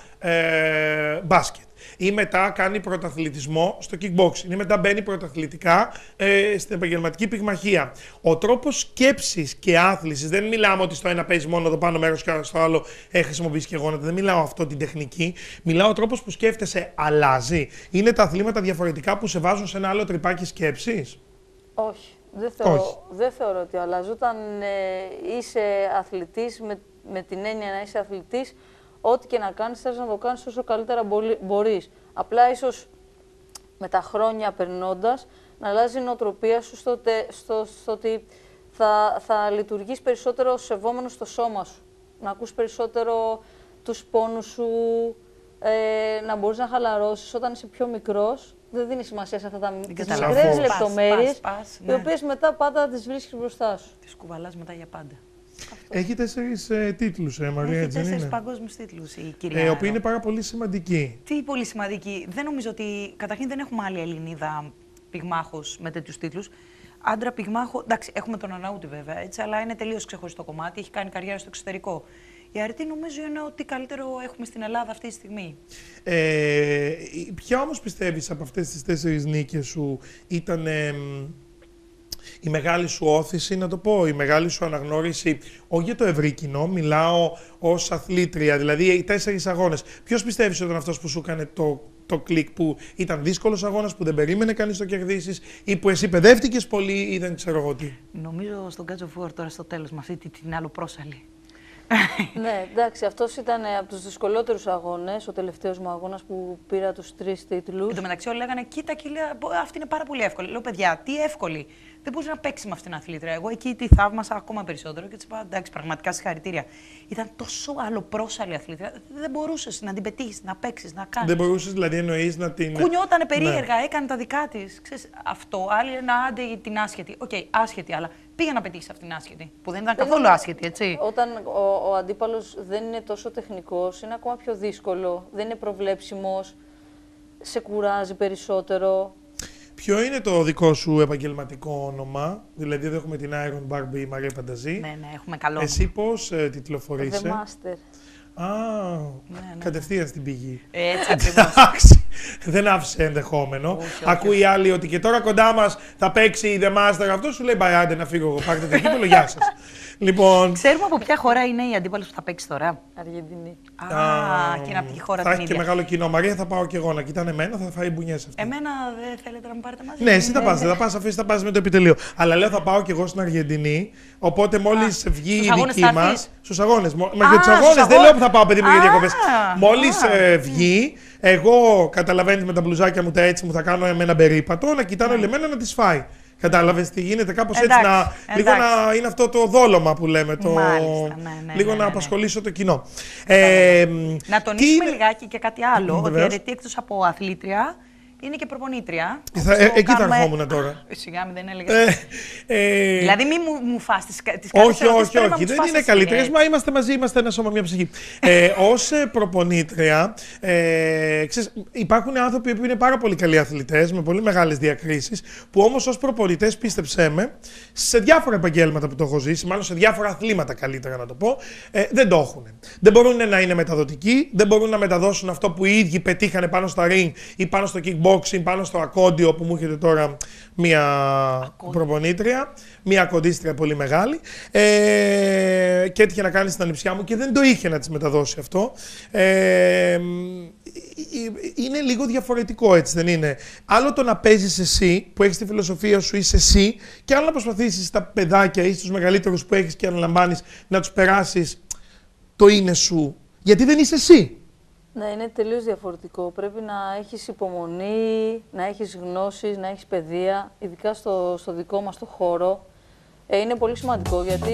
ε, μπάσκετ ή μετά κάνει πρωταθλητισμό στο kickboxing ή μετά μπαίνει πρωταθλητικά ε, στην επαγγελματική πυγμαχία. Ο τρόπος σκέψης και άθλησης, δεν μιλάμε ότι στο ένα παίζει μόνο το πάνω μέρος και στο άλλο έχει χρησιμοποιήσει και γόνατα, δεν μιλάω αυτό την τεχνική, μιλάω ο τρόπος που σκέφτεσαι αλλάζει. Είναι τα αθλήματα διαφορετικά που σε βάζουν σε ένα άλλο τρυπάκι σκέψης? Όχι. Δεν θεωρώ, Όχι. δεν θεωρώ ότι αλλάζει. Όταν ε, είσαι αθλητής, με, με την έννοια να είσαι αθλητής, ό,τι και να κάνεις, θες να το κάνεις όσο καλύτερα μπορείς. Απλά ίσως με τα χρόνια περνώντας, να αλλάζει η νοοτροπία σου στο, τε, στο, στο ότι θα, θα λειτουργείς περισσότερο σεβόμενο στο σώμα σου. Να ακούς περισσότερο τους πόνους σου, ε, να μπορείς να χαλαρώσεις όταν είσαι πιο μικρός. Δεν δίνει σημασία σε αυτά τα μικρές λεπτομέρειες, οι ναι. οποίες μετά πάντα τις βρίσκεις μπροστά σου. Τις κουβαλάς μετά για πάντα. Αυτό. Έχει τέσσερις ε, τίτλους, ε, Μαρία, Έχει έτσι δεν τέσσερις είναι? παγκόσμιους τίτλους η κυρία. Ε, οι οποίοι είναι πάρα πολύ σημαντικοί. Τι πολύ σημαντικοί. Δεν νομίζω ότι. Καταρχήν δεν έχουμε άλλη Ελληνίδα πυγμάχος με τέτοιους τίτλους. Άντρα πυγμάχο. Εντάξει, έχουμε τον Αναούτη βέβαια, έτσι, αλλά είναι τελείως ξεχωριστό κομμάτι. Έχει κάνει καριέρα στο εξωτερικό. Η αρετή νομίζω είναι ότι καλύτερο έχουμε στην Ελλάδα αυτή τη στιγμή. Ε, ποια όμως πιστεύεις από αυτές τις τέσσερις νίκες σου ήταν ε, η μεγάλη σου όθηση, να το πω, η μεγάλη σου αναγνώριση, όχι για το ευρύ κοινό, μιλάω ως αθλήτρια, δηλαδή οι τέσσερις αγώνες. Ποιος πιστεύεις ότι ήταν αυτός που σου έκανε το, το κλικ, που ήταν δύσκολος αγώνας, που δεν περίμενε κανείς το κερδίσεις ή που εσύ παιδεύτηκες πολύ ή δεν ξέρω εγώ τι? Νομίζω στον God of War τώρα στο τέλος με αυτή την άλλο πρόσαλη. Ναι, εντάξει, αυτός ήταν από τους δυσκολότερους αγώνες, ο τελευταίος μου αγώνας που πήρα τους τρεις τίτλους. Εν τω μεταξύ, όλοι λέγανε: Κοίτα, και λέει, αυτή είναι πάρα πολύ εύκολη. Λέω: Παιδιά, τι εύκολη. Δεν μπορούσε να παίξει με αυτήν την αθλήτρια. Εγώ εκεί τη θαύμασα ακόμα περισσότερο και τη είπα: Εντάξει, πραγματικά συγχαρητήρια. Ήταν τόσο αλλοπρόσαλη αθλήτρια. Δεν μπορούσε να την πετύχει, να παίξει, να κάνει. Δεν μπορούσε δηλαδή εννοεί να την. Κουνιότανε περίεργα, ναι. Έκανε τα δικά τη. Αυτό. Άλλοι λένε: Άντε την άσχετη. Οκ, okay, άσχετη, αλλά πήγε να πετύχει αυτήν την άσχετη. Που δεν ήταν καθόλου άσχετη, έτσι. Όταν ο, ο αντίπαλος δεν είναι τόσο τεχνικός, είναι ακόμα πιο δύσκολο. Δεν είναι προβλέψιμος. Σε κουράζει περισσότερο. Ποιο είναι το δικό σου επαγγελματικό όνομα, δηλαδή εδώ έχουμε την Iron Barbie η Μαρία Πανταζή. Ναι, ναι, έχουμε καλό. Εσύ πώς ε, τιτλοφορείσαι? The Master. Α, ναι, ναι. Κατευθείαν στην πηγή. Έτσι ακριβώς. Δεν άφησε ενδεχόμενο. Όχι, όχι, Ακούει όχι. άλλοι ότι και τώρα κοντά μας θα παίξει η The Master. Αυτό σου λέει μπαράντε να φύγω εγώ. Πάρτε το κύπελο, γεια σας. Λοιπόν, Ξέρουμε από ποια χώρα είναι η αντίπαλος που θα παίξει τώρα. Αργεντινή. Α, και από τη χώρα θα την έχει και ίδια. μεγάλο κοινό. Μαρία, θα πάω και εγώ να κοιτάνε εμένα, θα φάει μπουνιές αυτή. Εμένα δεν θέλετε να με πάρετε μαζί. Ναι, εσύ θα πας, θα πας, αφήσεις, θα πας με το επιτελείο. Αλλά λέω θα πάω και εγώ στην Αργεντινή, οπότε μόλις βγει στους η αγώνες δική θα μας. έρθεις? Στους αγώνες. Μα Α, για τους στους αγώνες δεν αγώνες. λέω που θα πάω, παιδί μου, για Α, διακοπές. Μόλις α. ε, βγει, εγώ καταλαβαίνετε με τα μπλουζάκια μου τα έτσι μου θα κάνω με ένα περίπατο, να κοιτάνω λεμένα να τις φάει. Κατάλαβες τι γίνεται, κάπως έτσι Εντάξει, να. Λίγο εντάξει. να είναι αυτό το δόλωμα που λέμε. Το... Μάλιστα, ναι, ναι, λίγο ναι, ναι, να ναι. απασχολήσω το κοινό. Ε, Να τι τονίσουμε είναι- λιγάκι και κάτι άλλο, ότι η Βεβαίως. Αρετή εκτός από αθλήτρια είναι και προπονήτρια. Θα- όπως ε, το εκεί θα κάνουμε- ερχόμουν τώρα. Ε, Σιγά μην δεν έλεγες. Ε, ε, Δηλαδή μην μου, μου φας τις, τις όχι, όχι, όχι. Δεν είναι καλύτερε. Μα είμαστε μαζί, είμαστε ένα σώμα, μια ψυχή. ε, Ως ε, προπονήτρια, ε, ξέρεις, υπάρχουν άνθρωποι που είναι πάρα πολύ καλοί αθλητές, με πολύ μεγάλες διακρίσεις, που όμως ως προπονητές, πίστεψέ με, σε διάφορα επαγγέλματα που το έχω ζήσει, μάλλον σε διάφορα αθλήματα καλύτερα να το πω, ε, δεν το έχουν. Δεν μπορούν να είναι μεταδοτικοί, δεν μπορούν να μεταδώσουν αυτό που οι ίδιοι πετύχανε πάνω στα ring ή πάνω στο kickboxing, πάνω στο ακόντιο που μου έχετε τώρα μία προπονήτρια, μία κοντίστρια πολύ μεγάλη, ε, και έτυχε να κάνει στην ανιψιά μου και δεν το είχε να της μεταδώσει αυτό. Ε, είναι λίγο διαφορετικό, έτσι δεν είναι? Άλλο το να παίζεις εσύ, που έχεις τη φιλοσοφία σου, είσαι εσύ, και άλλο να προσπαθήσεις τα παιδάκια ή στους μεγαλύτερους που έχεις και αναλαμβάνεις να τους περάσεις το είναι σου, γιατί δεν είσαι εσύ. Ναι, είναι τελείως διαφορετικό. Πρέπει να έχεις υπομονή, να έχεις γνώσεις, να έχεις παιδεία, ειδικά στο, στο δικό μας το χώρο. Ε, είναι πολύ σημαντικό γιατί...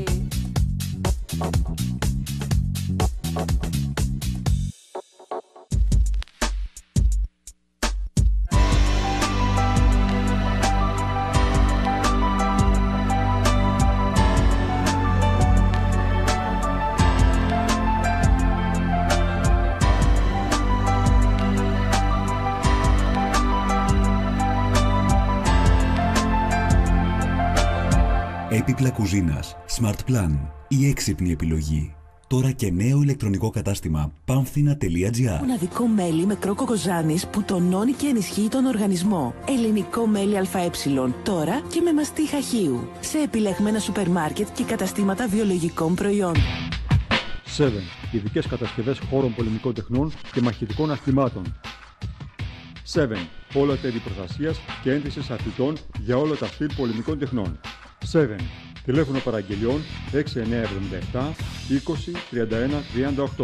Έπιπλα κουζίνας, Smart Plan, η έξυπνη επιλογή. Τώρα και νέο ηλεκτρονικό κατάστημα πάμφθηνα τελεία τζι άρ. Μοναδικό μέλι με κρόκο κοζάνης που τονώνει και ενισχύει τον οργανισμό. Ελληνικό μέλι ΑΕ, τώρα και με μαστί χαχείου. Σε επιλεγμένα σούπερ μάρκετ και καταστήματα βιολογικών προϊόντων. Seven. Ειδικές κατασκευές χώρων πολεμικών τεχνών και μαχητικών αθλημάτων. Seven. Όλα τα είδη προστασίας και ένδυσης αθλητών για όλα τα στυλ πολεμικών τεχνών. Seven. Τηλέφωνο παραγγελιών έξι εννιά εβδομήντα επτά είκοσι τριάντα ένα τριάντα οκτώ.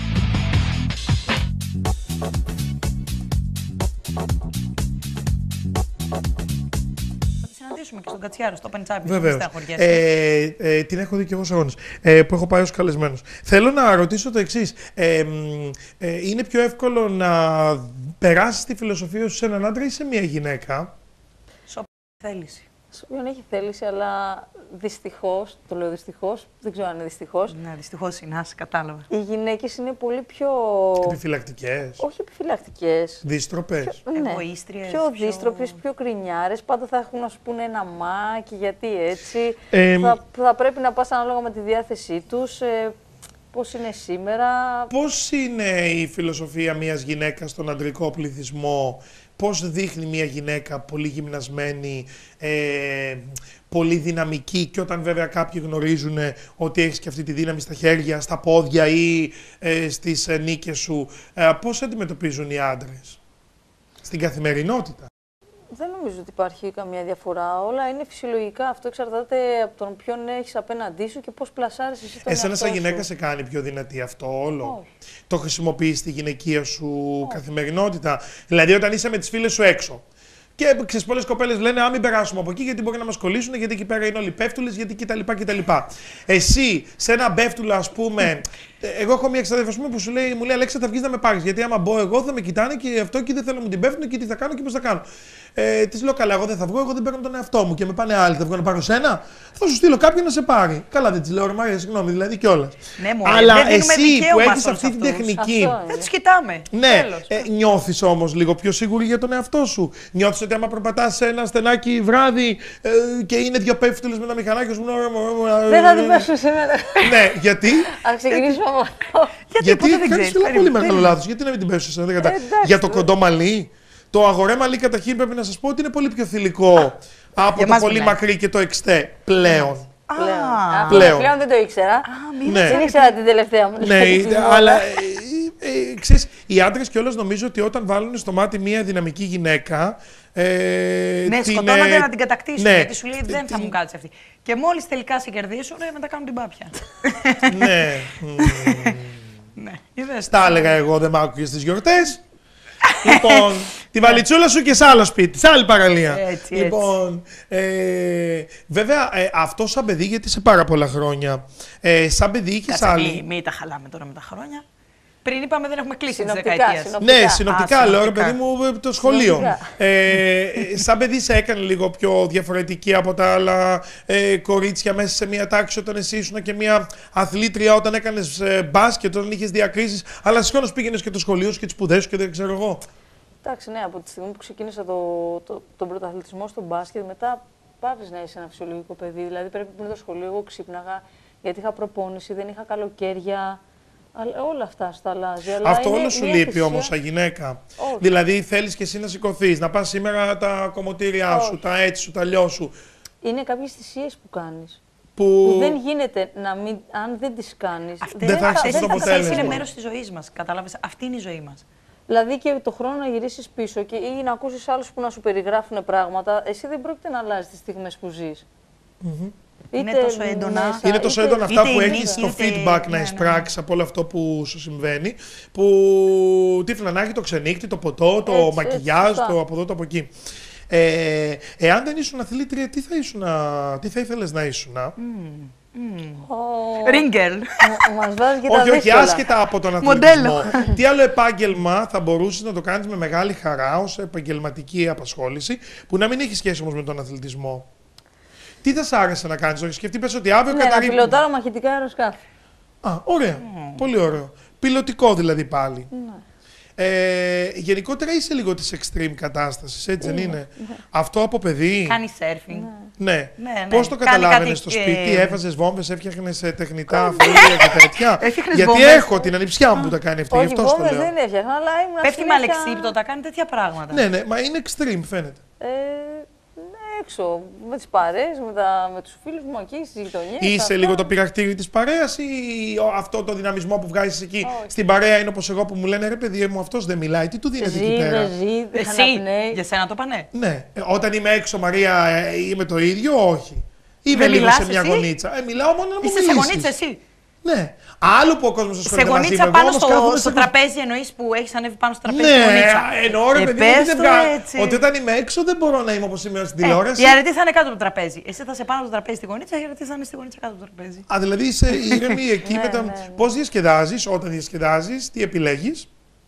Θα τη συναντήσουμε και στον Κατσιάρο, στο Open Champions. Βεβαίως. Μην στεναχωριέσαι. Ε, ε, την έχω δει και εγώ σε αγώνες, ε, που έχω πάει ως καλεσμένος. Θέλω να ρωτήσω το εξής. Ε, μ, ε, είναι πιο εύκολο να περάσεις τη φιλοσοφία σου σε έναν άντρα ή σε μια γυναίκα? Σοπ θέληση. Σε όποιον έχει θέληση, αλλά δυστυχώς, το λέω δυστυχώς, δεν ξέρω αν είναι δυστυχώς, Ναι, δυστυχώς είναι, άσε, κατάλαβα. οι γυναίκες είναι πολύ πιο... Επιφυλακτικές, Όχι επιφυλακτικές. δίστροπες. Ναι, Εγωίστριες, πιο πιο- δύστροπες, πιο κρινιάρες. Πάντα θα έχουν να σου πούνε ένα μα και γιατί έτσι. Ε, θα, θα πρέπει να πας ανάλογα με τη διάθεσή τους, ε, πώς είναι σήμερα. Πώς είναι η φιλοσοφία μιας γυναίκας στον αντρικό πληθυσμό? Πώς δείχνει μια γυναίκα πολύ γυμνασμένη, ε, πολύ δυναμική, και όταν βέβαια κάποιοι γνωρίζουν ότι έχεις και αυτή τη δύναμη στα χέρια, στα πόδια ή ε, στις ε, νίκες σου, ε, πώς αντιμετωπίζουν οι άντρες στην καθημερινότητα? Δεν νομίζω ότι υπάρχει καμία διαφορά. Όλα είναι φυσιολογικά. Αυτό εξαρτάται από τον ποιον έχεις απέναντί σου και πώς πλασάρεις εσύ τον Εσένα σαν εαυτό σου. γυναίκα σε κάνει πιο δυνατή αυτό όλο? Όχι. Το χρησιμοποιείς στη γυναικεία σου καθημερινότητα? Δηλαδή όταν είσαι με τις φίλες σου έξω και ξέρεις, πολλές κοπέλες λένε «Α, μην περάσουμε από εκεί γιατί μπορεί να μας κολλήσουν, γιατί εκεί πέρα είναι όλοι πέφτουλες, γιατί κτλ. κτλ». Εσύ σε ένα μπέφτουλα, ας πούμε, εγώ έχω μια εξαδέρφη που σου λέει, μου λέει «Αλέξα, θα βγεις να με πάρεις, γιατί άμα μπω εγώ θα με κοιτάνε και αυτό και δεν θέλω να μου την πέφτουν και τι θα κάνω και πώς θα κάνω». Ε, της λέω «Καλά, εγώ δεν θα βγω, εγώ δεν παίρνω τον εαυτό μου και με πάνε άλλοι, θα βγω να πάρω σένα, θα σου στείλω κάποιον να σε πάρει». Καλά, δεν της λέω «Ρε Μαρία, συγγνώμη, δηλαδή κιόλας». Ναι, μωρέ, αλλά δεν δίνουμε εσύ που δικαίωμα έχεις σε αυτή όλους την αυτούς. τεχνική. Δεν τους κοιτάμε. Ναι, Τέλος. ε, νιώθεις όμως λίγο πιο σίγουρη για τον εαυτό σου. Νιώθεις ότι άμα περπατάς σε ένα στενάκι βράδυ ε, και είναι δύο πέφτουλες με τα μηχανάκια σου. Δεν θα την πέσω σήμερα. Ναι, γιατί? Α ξεκινήσουμε από αυτό. Γιατί, ποτέ δεν κάνεις ξέρεις. ένα πολύ Περίμενε, μεγάλο περίμενε. λάθος. Γιατί να μην την πέσω εσένα, δεν κατα- εντάξει, Για το ναι. κοντό μαλλί. Το αγορέ μαλλί καταρχήν πρέπει να σας πω ότι είναι πολύ πιο θηλυκό από για το μας πολύ μιλάει. μακρύ και το εξτέ πλέον. Α, Αυτό πλέον. πλέον δεν το ήξερα. Ναι. Δεν ήξερα την τελευταία μου. Ναι, αλλά ε, ε, ε, ξέρεις, οι άντρες κιόλας νομίζω ότι όταν βάλουν στο μάτι μία δυναμική γυναίκα. Ε, ναι, την, σκοτώνονται ε, να την κατακτήσουν. ναι, Γιατί σου λέει δεν θα την- μου κάτσει αυτή. Και μόλις τελικά σε κερδίσουν, ε, μετά κάνουν την πάπια. Ναι. Ναι, είδες. Τα έλεγα εγώ, δεν μ' άκουγες στις γιορτές. Λοιπόν, τη βαλιτσούλα σου και σε άλλο σπίτι, σε άλλη παραλία. Έτσι, έτσι. Λοιπόν, ε, βέβαια, ε, αυτό σαν παιδί, γιατί σε πάρα πολλά χρόνια, ε, σαν παιδί είχες Κάτσε, μη, άλλη. μη τα χαλάμε τώρα με τα χρόνια. Πριν είπαμε δεν έχουμε κλείσει τις Συνοπτικά, δεκαετίες. συνοπτικά. Ναι, συνοπτικά Α, λέω, ρε συνοπτικά. παιδί μου, ε, το σχολείο. Συνοπτικά. Ε, σαν παιδί σε έκανε λίγο πιο διαφορετική από τα άλλα ε, κορίτσια μέσα σε μια τάξη όταν εσύ ήσουν και μια αθλήτρια, όταν έκανες ε, μπάσκετ, όταν είχες διακρίσεις, αλλά συγχρόνως πήγαινες και το σχολείο σου και τις σπουδές σου και δεν ξέρω εγώ. Εντάξει, ναι, από τη στιγμή που ξεκίνησα το, το, τον πρωταθλητισμό στο μπάσκετ, μετά πάβεις να είσαι ένα φυσιολογικό παιδί. Δηλαδή, πρέπει πριν το σχολείο, εγώ ξύπναγα γιατί είχα προπόνηση, δεν είχα καλοκαίρια. Αλλά όλα αυτά στα αλλάζει. Αλλά Αυτό είναι όλο σου μια λείπει θυσία. όμως σαν γυναίκα. Όχι. Δηλαδή θέλεις και εσύ να σηκωθείς, να πας σήμερα τα κομμωτήριά σου, Όχι. τα έτσι σου, τα αλλιώ σου. Είναι κάποιες θυσίες που κάνεις. Που, Που δεν γίνεται να μην, αν δεν τις κάνεις. Αυτές, Δεν θα έχεις αυτές το οι θυσίες αποτέλεσμα. είναι μέρος της ζωής μας. Κατάλαβες, αυτή είναι η ζωή μας. Δηλαδή και το χρόνο να γυρίσεις πίσω και, ή να ακούσεις άλλους που να σου περιγράφουν πράγματα, εσύ δεν πρόκειται να αλλάζεις τις στιγμές που ζεις. Είναι τόσο έντονα. μέσα, είναι τόσο είτε- έντονα αυτά είτε που η έχεις νίκη, το είτε η- feedback να ναι, ναι. εισπράξεις από όλο αυτό που σου συμβαίνει, που τι φλανάκι, το ξενύχτη, το ποτό, το Έτσι, μακιγιάζ, έτσι, σωστά. το από εδώ, το από εκεί. Ε, εάν δεν ήσουν αθλήτρια, τι θα, ήσουν, τι θα ήθελες να ήσουν? Ω, Ρίγκελ. μου- Μας βάζει και τα Όχι, όχι, δύσκολα. άσχετα από τον Μοντέλο. αθλητισμό. Τι άλλο επάγγελμα θα μπορούσες να το κάνεις με μεγάλη χαρά ως επαγγελματική απασχόληση, που να μην έχει σχέση όμως με τον αθλητισμό? Τι θα σ' άρεσε να κάνεις? Όχι, σκεφτεί πες ότι αύριο Ναι, να καταρρύπτει. πιλωτάρω μαχητικά αεροσκάφη. Α, ωραία. Πολύ ωραίο. Πιλωτικό δηλαδή πάλι. Ναι. Ε, γενικότερα είσαι λίγο της extreme κατάστασης, έτσι δεν είναι? Αυτό από παιδί. Κάνει σέρφινγκ. Ναι. Ναι, ναι. Πώς το Κάνει καταλάβαινες κάτι, στο σπίτι, ε, έβαζες βόμβες, έφτιαχνες ε, τεχνητά αφρούλια και τέτοια? Έφτιαχνες Γιατί βόμβες. έχω την ανιψιά μου που τα κάνει αυτό, γι' Όχι, αυτό στο βόμβες λέω. δεν έφτιαχνα, αλλά ήμουν Πέφτει με συνέχεια- αλεξίπτωτα, κάνει τέτοια πράγματα. Ναι, ναι, μα είναι extreme φαίνεται. Ε, ναι, έξω, με τις παρέες, με, τα, με τους φίλους μου εκεί, στις γειτονιές. Είσαι αυτά. λίγο το πειρακτήρι της παρέας ή ο- αυτό το δυναμισμό που βγάζεις εκεί Όχι. στην παρέα είναι όπως εγώ που μου λένε ρε παιδί μου αυτός δεν μιλάει, τι του δίνετε εκεί Ζει, πέρα? δεν ζει, δεν Εσύ, αναπνέει. για σένα το πανέ. Ναι, ε, όταν είμαι έξω Μαρία ε, είμαι το ίδιο, όχι. Είμαι Δεν λίγο μιλάς σε μια εσύ? γωνίτσα. Ε, μιλάω μόνο να μου Είσαι σε μιλήσεις. γωνίτσα εσύ. Ναι. Άλλο που ο κόσμος Σε ασχολείται μαζί μου, γωνίτσα εγώ πάνω όμως στο, κάθομαι στο σε- τραπέζι εννοείς που έχεις ανέβει πάνω στο τραπέζι Ναι, στη γωνίτσα. εννοώ ρε Ε, παιδί μου ότι, πες δεν το βγα- έτσι. ότι όταν είμαι έξω δεν μπορώ να είμαι όπως είμαι στην τηλεόραση. Ε, η αρετή θα είναι κάτω από το τραπέζι. Εσύ θα είσαι πάνω στο τραπέζι στη γωνίτσα, η αρετή θα είναι στη γωνίτσα κάτω από το τραπέζι. Α, δηλαδή είσαι ήρεμη εκεί Ναι, με τα... ναι, ναι. Πώς διασκεδάζεις, όταν διασκεδάζεις, τι επιλέγεις?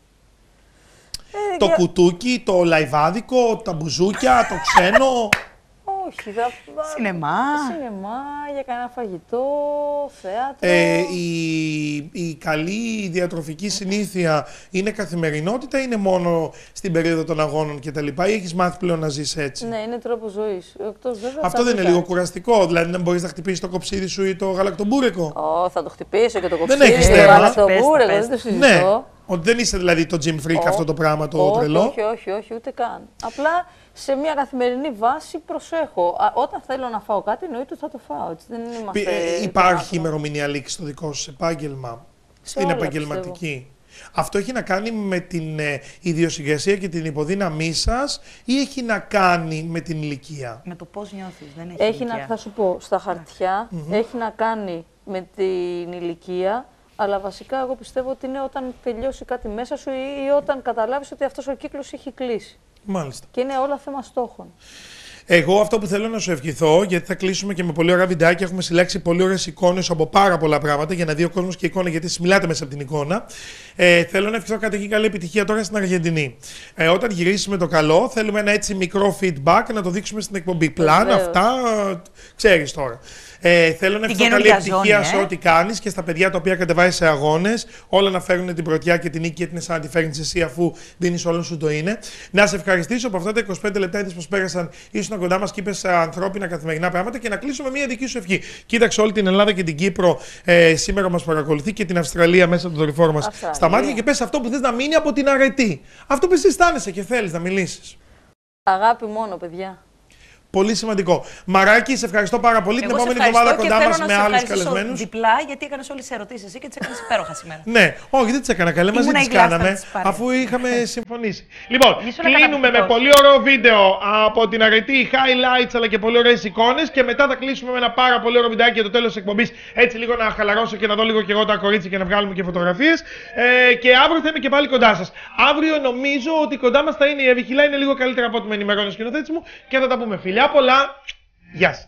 Ε, Το για- κουτούκι, το λαϊβάδικο, τα μπουζούκια, το ξένο. Όχι, θα... Σινεμά. Σινεμά, για κανένα φαγητό, θέατρο. Ε, η, η καλή διατροφική συνήθεια είναι καθημερινότητα ή είναι μόνο στην περίοδο των αγώνων κτλ. Ή έχεις μάθει πλέον να ζεις έτσι? Ναι, είναι τρόπο ζωής. Εκτός βέβαια Αυτό τα δεν είναι δικά. λίγο κουραστικό? Δηλαδή να μπορείς να χτυπήσεις το κοψίδι σου ή το γαλακτομπούρεκο? Ω, θα το χτυπήσω και το κοψίδι. έχεις το θέμα. γαλακτομπούρεκο, Πες τα, δεν το πες τα. συζητώ. Ναι. Ότι δεν είσαι δηλαδή το gym freak Ω, αυτό το πράγμα το όχι, τρελό. Όχι, όχι, όχι, ούτε καν. Απλά σε μια καθημερινή βάση προσέχω. Α, όταν θέλω να φάω κάτι, εννοείται ότι θα το φάω. Έτσι, δεν είμαστε Πι- ε, Υπάρχει άκρο. ημερομηνία λήξη στο δικό σου επάγγελμα, στην όλα, επαγγελματική. Αυτό έχει να κάνει με την ε, ιδιοσυγκρασία και την υποδύναμή σας ή έχει να κάνει με την ηλικία? Με το πώς νιώθεις, δεν έχει, έχει ηλικία. Να, θα σου πω, στα χαρτιά Mm-hmm. έχει να κάνει με την ηλικία, αλλά βασικά εγώ πιστεύω ότι είναι όταν τελειώσει κάτι μέσα σου ή, ή όταν καταλάβεις ότι αυτός ο κύκλος έχει κλείσει. Μάλιστα. Και είναι όλα θέμα στόχων. Εγώ αυτό που θέλω να σου ευχηθώ, γιατί θα κλείσουμε και με πολύ ωραία βιντεάκια, έχουμε συλλέξει πολύ ωραίες εικόνες από πάρα πολλά πράγματα για να δει ο κόσμος και εικόνα, γιατί μιλάτε μέσα από την εικόνα. Ε, θέλω να ευχηθώ καταρχήν καλή επιτυχία τώρα στην Αργεντινή. Ε, όταν γυρίσει με το καλό, θέλουμε ένα έτσι μικρό feedback να το δείξουμε στην εκπομπή. Πλάν, αυτά, ξέρεις τώρα. Ε, θέλω να ευχηθώ καλή επιτυχία ζώνη, σε ε? ό,τι κάνεις και στα παιδιά τα οποία κατεβάζεις σε αγώνες. Όλα να φέρουν την πρωτιά και την νίκη, γιατί είναι σαν να τη φέρνεις εσύ αφού δίνεις όλο σου το είναι. Να σε ευχαριστήσω που αυτά τα είκοσι πέντε λεπτά είδες πως πέρασαν, ήσουν κοντά μας και είπες ανθρώπινα καθημερινά πράγματα, και να κλείσουμε μια δική σου ευχή. Κοίταξε όλη την Ελλάδα και την Κύπρο ε, σήμερα μας παρακολουθεί, και την Αυστραλία μέσα από το δορυφόρο μας στα μάτια, και πες αυτό που θες να μείνει από την αρετή. Αυτό που εσύ αισθάνεσαι και θέλεις να μιλήσεις. Αγάπη μόνο, παιδιά. Πολύ σημαντικό. Μαράκι, σε ευχαριστώ πάρα πολύ. Εγώ την επόμενη εβδομάδα κοντά μας με άλλους καλεσμένους. Διπλά, γιατί έκανες όλες τις ερωτήσεις εσύ και τις έκανες υπέροχα σήμερα. Ναι, όχι, δεν τις έκανα καλέ, μαζί τις κάναμε, αφού είχαμε συμφωνήσει. Λοιπόν, κλείνουμε με πολύ ωραίο βίντεο από την αρετή, highlights αλλά και πολύ ωραίες εικόνες, και μετά θα κλείσουμε με ένα πάρα πολύ ωραίο βιντεάκι για το τέλος της εκπομπής. Έτσι λίγο να χαλαρώσω και να δω λίγο και εγώ τα κορίτσια και να βγάλουμε και φωτογραφίες. Ε, και αύριο θα είμαι και πάλι κοντά σας. Αύριο νομίζω ότι κοντά μας θα είναι η Εύη Χιλά, είναι λίγο καλύτερα από ό,τι με ενημερώνει ο σκηνοθέτης μου, και θα τα πούμε. Φιλιά πολλά. Γεια σας.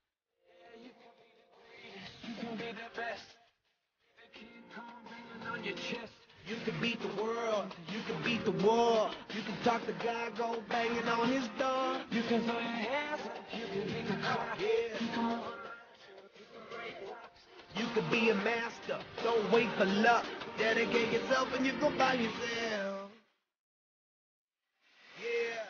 Beat the world, you can beat the war. You can talk to God, go banging on his door. You can throw your hands up, you can beat the clock. Yeah. You can be a master, don't wait for luck. Dedicate yourself and you go by yourself. Yeah.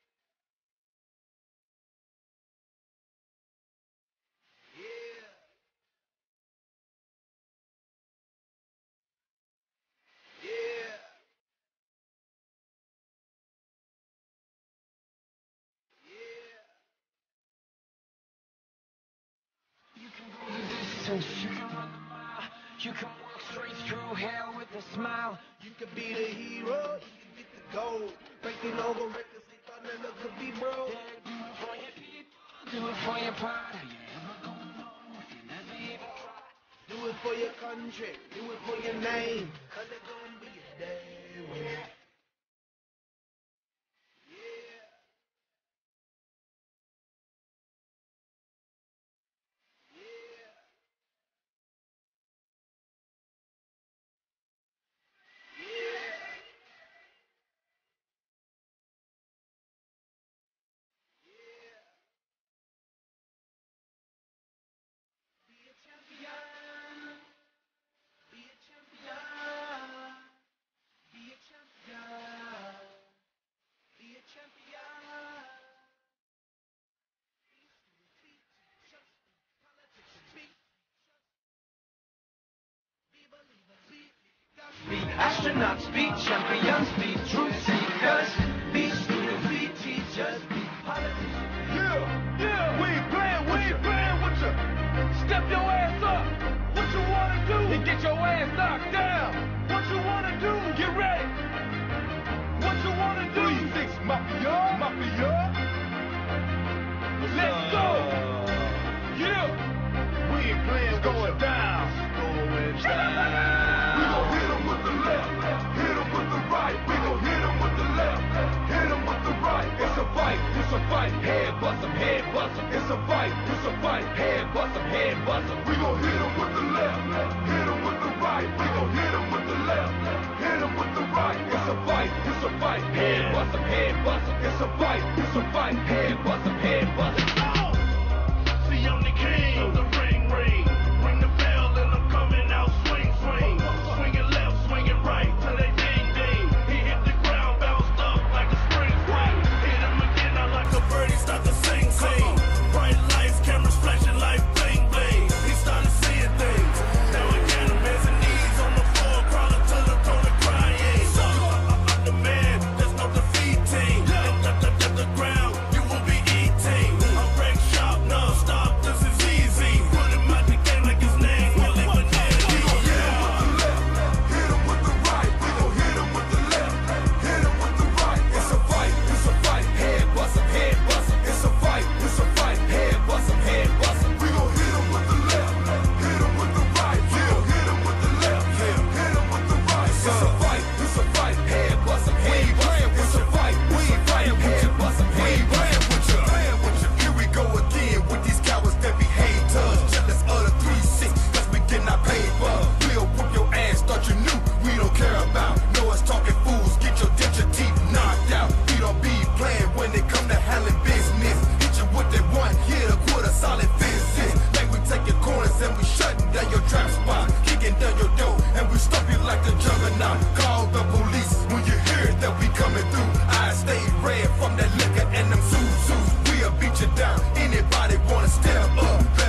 You can walk straight through hell with a smile. You can be the hero, you can get the gold. Breaking over records they thought never could be broke. Yeah, do it for your people, do it for your pride. Are you ever gonna know if you never even try? Do it for your country, do it for your name. Cause there's gonna be a day when... Astronauts be champions, be truth seekers, be students, be teachers, be politicians. Yeah, yeah, we ain't playing, we ain't playing with you. Step your ass up. What you wanna do? And get your ass knocked down. What you wanna do? Get ready. What you wanna do? Three, six, Mafia, Mafia. Let's go. Yeah, we ain't playing, it's going down. It's going down. We gon' hit 'em with the left, hit 'em with the right. We gon' hit 'em with the left, hit 'em with the right. It's a fight, it's a fight. Head bust 'em, head bust 'em. It's a fight, it's a fight. Head bust 'em, head bust 'em. We gon' hit 'em with the left, hit 'em with the right. We gon' hit 'em with the left, hit 'em with the right. It's a fight, it's a fight. Head bust 'em, head bust 'em. It's a fight, it's a fight. Head bust 'em, head bust 'em. See, I'm the king of the ring, ring. Ring the bell and I'm coming out swing, swing. Swinging left, swinging right till they ding, ding. He hit the ground, bounced up like a spring, spring. Hit him again, I like a birdie, start to sing, sing. Bright lights, cameras flashing like bling, bling. He started seeing things. Now again, I'm hands and knees on the floor, crawling to the throne and crying. I'm the man, there's no defeating. At the, the, the ground, you will be eating. I'm ready. a fight. Hey.